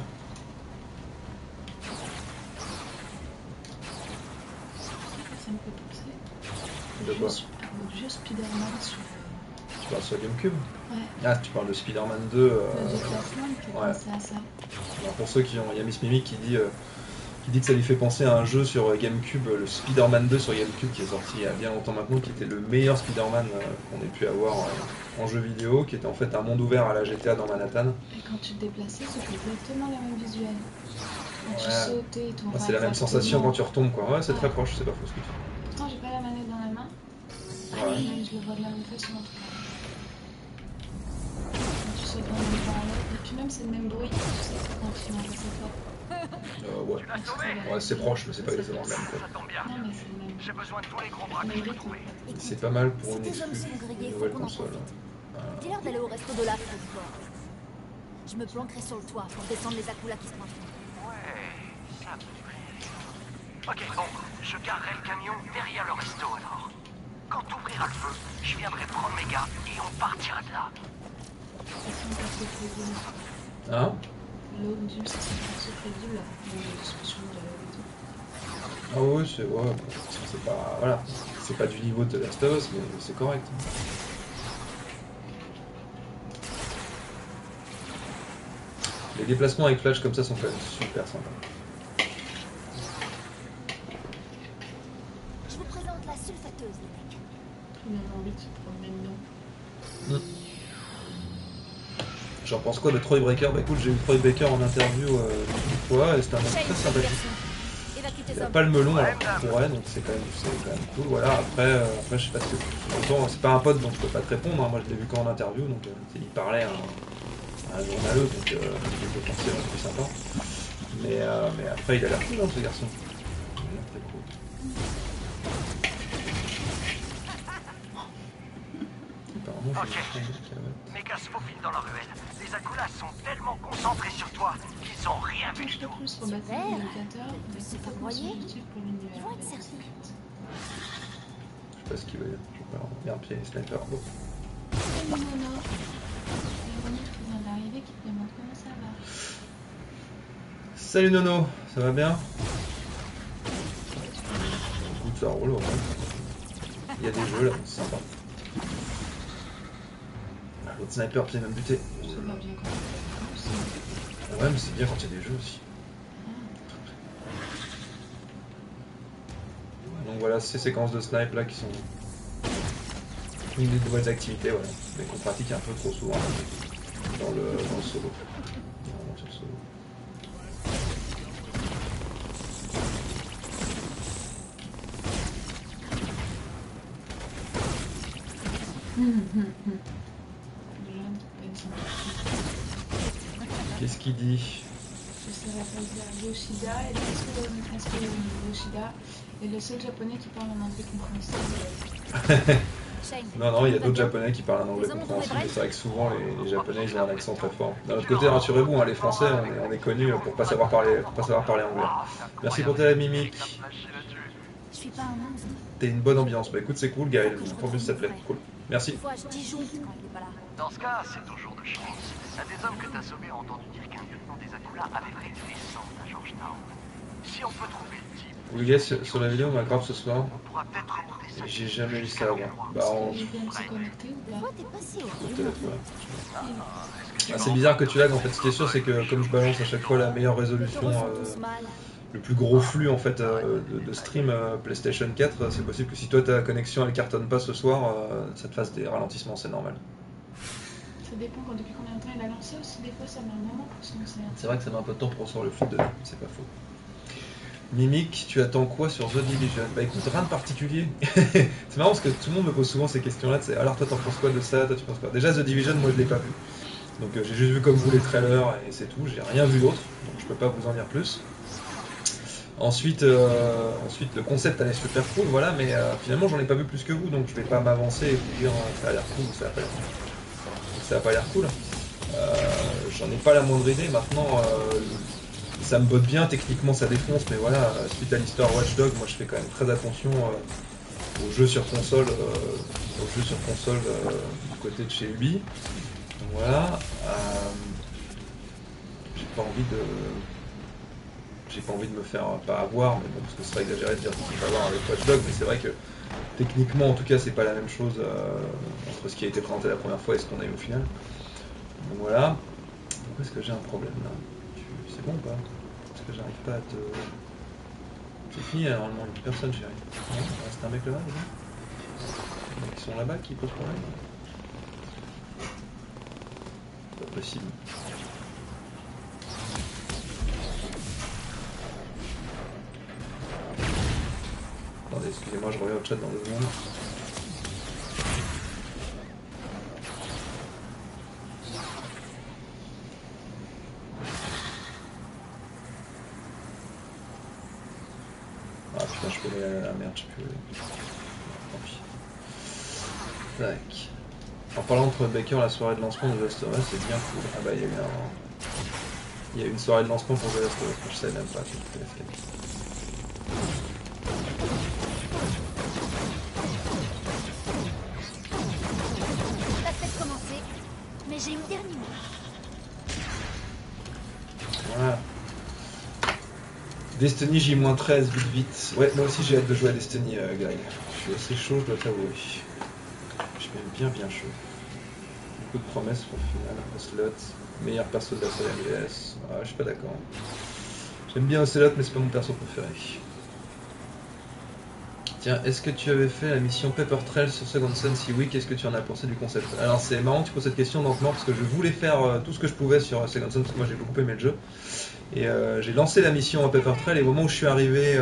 [SPEAKER 6] Ça me fait penser
[SPEAKER 1] De quoi?
[SPEAKER 6] au jeu Spider-Man sur
[SPEAKER 1] Tu parles sur GameCube?
[SPEAKER 6] ouais,
[SPEAKER 1] Ah, tu parles de Spider-Man 2.
[SPEAKER 6] le déplacement qui fait
[SPEAKER 1] ouais.
[SPEAKER 6] penser à ça.
[SPEAKER 1] Alors pour ceux qui ont... Il y a Miss Mimic qui dit que ça lui fait penser à un jeu sur GameCube, le Spider-Man 2 sur GameCube qui est sorti il y a bien longtemps maintenant, qui était le meilleur Spider-Man qu'on ait pu avoir en jeu vidéo, qui était en fait un monde ouvert à la GTA dans Manhattan.
[SPEAKER 6] Et quand tu te déplaçais, c'était exactement la même visuel. Quand tu
[SPEAKER 1] Ouais.
[SPEAKER 6] sautais, ton
[SPEAKER 1] C'est la même sensation quand tu retombes, quoi. Ouais, c'est très proche, c'est pas faux ce que tu dis.
[SPEAKER 6] Pourtant, j'ai pas la manette dans la main,
[SPEAKER 1] Ouais.
[SPEAKER 6] mais je le vois de la même façon en tout cas. Quand tu sautes dans le parallèle, et puis même c'est le même bruit, tu sais, quand tu m'as passé fort.
[SPEAKER 1] Ouais. Ouais, c'est proche, mais c'est pas exactement le même, quoi.
[SPEAKER 4] Ça tombe bien.
[SPEAKER 6] Non, mais c'est le même.
[SPEAKER 4] J'ai besoin de tous les gros bras que je peux trouver.
[SPEAKER 1] C'est pas mal pour
[SPEAKER 2] Si
[SPEAKER 1] une
[SPEAKER 2] tes hommes
[SPEAKER 1] excuse,
[SPEAKER 2] sont grillés,
[SPEAKER 1] une
[SPEAKER 2] faut
[SPEAKER 1] nouvelle
[SPEAKER 2] qu'on en
[SPEAKER 1] console.
[SPEAKER 2] profite. Dis-leur d'aller au resto de la fort. Je me planquerai sur le toit pour descendre les Akula qui se pointeront.
[SPEAKER 4] Ouais, ça me plaît. Ok, bon, je garerai le camion derrière le resto alors. Quand t'ouvriras le feu, je viendrai prendre mes gars et on partira de là.
[SPEAKER 6] Ça sent pas ce prévu.
[SPEAKER 1] Hein?
[SPEAKER 6] L'aube du, ça sent pas ce prévu là. La discussion de l'aube et tout.
[SPEAKER 1] Ah oui, c'est ouais, bon, c'est pas voilà, c'est pas du niveau de The Last of Us, mais c'est correct. Les déplacements avec Flash comme ça sont quand même super sympas.
[SPEAKER 5] olfaceuses, les mecs.
[SPEAKER 6] Il avait envie de se promener dedans.
[SPEAKER 1] J'en pense quoi de Troy Baker? Bah écoute, j'ai eu Troy Baker en interview une fois et c'était un mec très sympathique.
[SPEAKER 2] Évacue tes
[SPEAKER 1] Il n'a
[SPEAKER 2] hommes.
[SPEAKER 1] pas le melon alors qu'il pourrait, donc c'est quand même cool. Voilà, après je sais pas ce que. En même temps, c'est pas un pote donc je peux pas te répondre, hein. Moi je l'ai vu qu'en interview, donc il parlait à un journaleux, donc il est potentiellement plus sympa. Mais après il a l'air cool hein, ce garçon. Il a l'air très cool. Apparemment,
[SPEAKER 4] Ok.
[SPEAKER 1] je vais
[SPEAKER 4] Méga se faufile dans la ruelle. Les Akulas sont tellement concentrés sur toi qu'ils ont rien vu
[SPEAKER 6] Je
[SPEAKER 4] du
[SPEAKER 6] peux
[SPEAKER 4] tout.
[SPEAKER 6] plus rebattre l'indicateur, mais
[SPEAKER 5] Se
[SPEAKER 6] c'est
[SPEAKER 5] faire
[SPEAKER 6] pas
[SPEAKER 5] noyer.
[SPEAKER 6] positif pour l'univers.
[SPEAKER 5] Ils vont être servis.
[SPEAKER 1] Je sais pas ce qu'il veut dire. Je sais pas. Merde, pied, sniper. Bon.
[SPEAKER 6] Et Mono, Véronique qui vient d'arriver qui te demande comment ça va.
[SPEAKER 1] Salut Nono, ça va bien? Écoute, ça roule, ouais. Il y a des jeux là, c'est sympa. Ah, l'autre sniper qui vient de me buter.
[SPEAKER 6] Ça va bien quand même aussi.
[SPEAKER 1] Ouais, mais c'est bien quand il y a des jeux aussi. Donc voilà, ces séquences de snipe là qui sont une des nouvelles activités, voilà, mais qu'on pratique un peu trop souvent dans le solo. Dans l'aventure solo.
[SPEAKER 6] Jeanne, personne.
[SPEAKER 1] Qu'est-ce qu'il dit?
[SPEAKER 6] Je saurais pas dire Yoshida. Et est-ce que Yoshida est le seul japonais qui parle en anglais compréhensible?
[SPEAKER 2] Shane.
[SPEAKER 1] Non, il y a d'autres japonais qui parlent un anglais compréhensible, mais c'est vrai que souvent les japonais ils ont un accent très fort. D'un autre côté, rassurez-vous, hein, les français on est connus pour pas savoir parler anglais. Merci pour ta mimique.
[SPEAKER 2] Je suis pas un monstre.
[SPEAKER 1] T'es une bonne ambiance. Bah écoute, c'est cool, Gaël. Tant mieux, ça te plaît. Cool. Merci.
[SPEAKER 2] Des fois, je disjoncte quand il est pas là.
[SPEAKER 4] Dans ce cas, c'est toujours de chance. Un des hommes que t'as sauvé a entendu dire qu'un lieutenant des Akulas avait fait une descente à Georgetown. Si on peut trouver le type,
[SPEAKER 1] Vous les gars, sur la vidéo, on m'a grave ce soir.
[SPEAKER 4] on pourra peut-être remonter ça.
[SPEAKER 1] J'ai jamais vu ça avant. Bah,
[SPEAKER 6] Il vient de se connecter ou pas?
[SPEAKER 5] Toi, t'es pas si horrible.
[SPEAKER 1] peut-être, ouais. Ah, c'est bizarre que tu lags en fait. Ce qui est sûr, c'est que comme je balance à chaque fois la meilleure résolution, le plus gros flux en fait de stream PlayStation 4, c'est possible que si toi ta connexion elle cartonne pas ce soir, ça te fasse des ralentissements, c'est normal.
[SPEAKER 6] Ça dépend depuis combien de temps il a lancé aussi. Des fois, ça met un moment pour se lancer.
[SPEAKER 1] C'est vrai que ça met un peu de temps pour recevoir le flux de données, c'est pas faux. Mimic, tu attends quoi sur The Division? Bah écoute, rien de particulier. C'est marrant parce que tout le monde me pose souvent ces questions-là. Alors toi t'en penses quoi de ça? Toi tu penses quoi? Déjà The Division, moi je l'ai pas vu. Donc j'ai juste vu comme vous les trailers et c'est tout. J'ai rien vu d'autre, donc je peux pas vous en dire plus. Ensuite, le concept a l'air super cool, voilà, mais finalement j'en ai pas vu plus que vous, donc je vais pas m'avancer et vous dire ça a l'air cool ou ça a pas l'air cool. Ça a pas l'air cool. J'en ai pas la moindre idée. Maintenant, ça me botte bien, techniquement ça défonce, mais voilà, suite à l'histoire Watch Dogs, moi je fais quand même très attention aux jeux sur console, du côté de chez Ubi. Donc voilà, j'ai pas envie de me faire pas avoir, mais bon, parce que ce serait exagéré de dire que c'est pas avoir avec Watch Dogs, mais c'est vrai que techniquement en tout cas c'est pas la même chose entre ce qui a été présenté la première fois et ce qu'on a eu au final. Donc voilà. Pourquoi est-ce que j'ai un problème là? C'est bon ou pas? Parce que j'arrive pas à te... C'est fini normalement, il n'y a personne chérie. Non, c'est un mec là-bas déjà? Les mecs qui sont là-bas qui posent problème? C'est pas possible. Attendez, excusez-moi, je reviens au chat dans 2 secondes. Ah putain, je connais la merde, je sais plus. Tant pis. Tac. En parlant de Troy Baker, la soirée de lancement de The Last of Us, c'est bien cool. Ah bah il y a eu une soirée de lancement pour The Last of Us, je savais même pas que c'était la fête.
[SPEAKER 2] La fête commencer, mais j'ai une dernière minute.
[SPEAKER 1] Voilà. Destiny J-13, vite. Ouais, moi aussi j'ai hâte de jouer à Destiny, Greg. Je suis assez chaud, je dois t'avouer. Je suis même bien chaud. Beaucoup de promesses pour le final. Ocelot, meilleur perso de la série MGS. Ah, je suis pas d'accord. J'aime bien Ocelot, mais c'est pas mon perso préféré. Tiens, est-ce que tu avais fait la mission Paper Trail sur Second Son? Si oui, qu'est-ce que tu en as pensé du concept? Alors c'est marrant que tu poses cette question donc non, parce que je voulais faire tout ce que je pouvais sur Second Son, parce que moi j'ai beaucoup aimé le jeu. Et j'ai lancé la mission à Paper Trail et au moment où je suis arrivé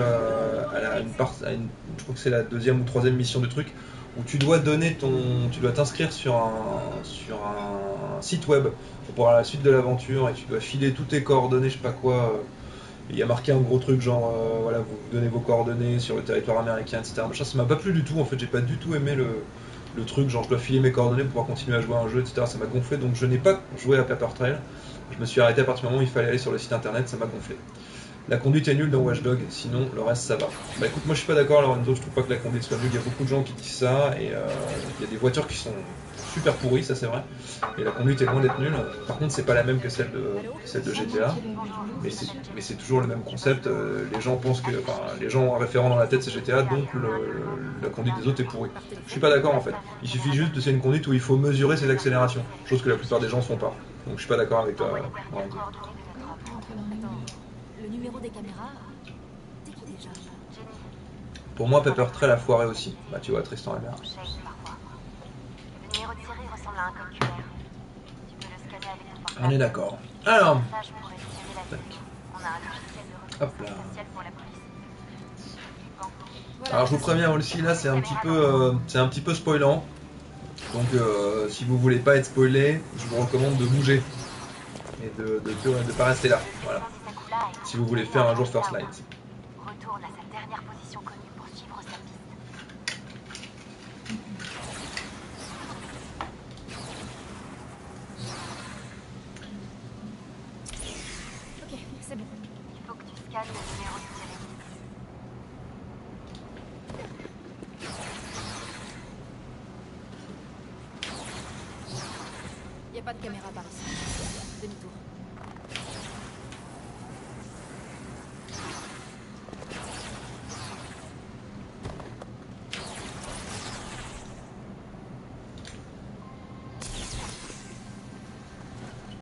[SPEAKER 1] je crois que c'est la deuxième ou troisième mission du truc, où tu dois t'inscrire sur un site web pour pouvoir à la suite de l'aventure et tu dois filer toutes tes coordonnées, je sais pas quoi. Il y a marqué un gros truc genre voilà, vous donnez vos coordonnées sur le territoire américain, etc. Machin, ça m'a pas plu du tout en fait, j'ai pas du tout aimé le truc, genre je dois filer mes coordonnées pour pouvoir continuer à jouer à un jeu, etc. Ça m'a gonflé donc je n'ai pas joué à Paper Trail. Je me suis arrêté à partir du moment où il fallait aller sur le site internet, ça m'a gonflé. La conduite est nulle dans Watch Dogs, sinon le reste ça va. Bah écoute, moi je suis pas d'accord, Lorenzo, je trouve pas que la conduite soit nulle, il y a beaucoup de gens qui disent ça, et il y a des voitures qui sont super pourries, ça c'est vrai, et la conduite est loin d'être nulle. Par contre, c'est pas la même que celle de GTA, mais c'est toujours le même concept. Les gens pensent que, enfin, les gens ont un référent dans la tête, c'est GTA, donc la conduite des autres est pourrie. Je suis pas d'accord en fait. Il suffit juste de c'est une conduite où il faut mesurer ses accélérations, chose que la plupart des gens font pas. Donc je suis pas d'accord avec toi. Lorenzo.
[SPEAKER 2] Le numéro des caméras, c'est qui déjà?
[SPEAKER 1] Pour moi, Paper Trail a foiré aussi. Bah tu vois, Tristan Albert.
[SPEAKER 7] Le numéro de série ressemble à un code QR. Tu peux le scanner avec ton portable.
[SPEAKER 1] On est d'accord. Alors,
[SPEAKER 7] Message pour espionner la ville. On a un logiciel de
[SPEAKER 1] hop
[SPEAKER 7] reconnaissance
[SPEAKER 1] là.
[SPEAKER 7] faciale pour la police. Bon.
[SPEAKER 1] Alors je vous préviens aussi, là c'est un petit peu spoilant. Donc si vous voulez pas être spoilé, je vous recommande de bouger et de pas rester là. Voilà. Si vous voulez faire un jour First Light.
[SPEAKER 7] Retourne à sa dernière position connue pour suivre sa piste.
[SPEAKER 2] Ok, c'est bon.
[SPEAKER 7] Il faut que tu scannes le numéro de série.
[SPEAKER 2] Y a pas de caméra par ici. Demi-tour.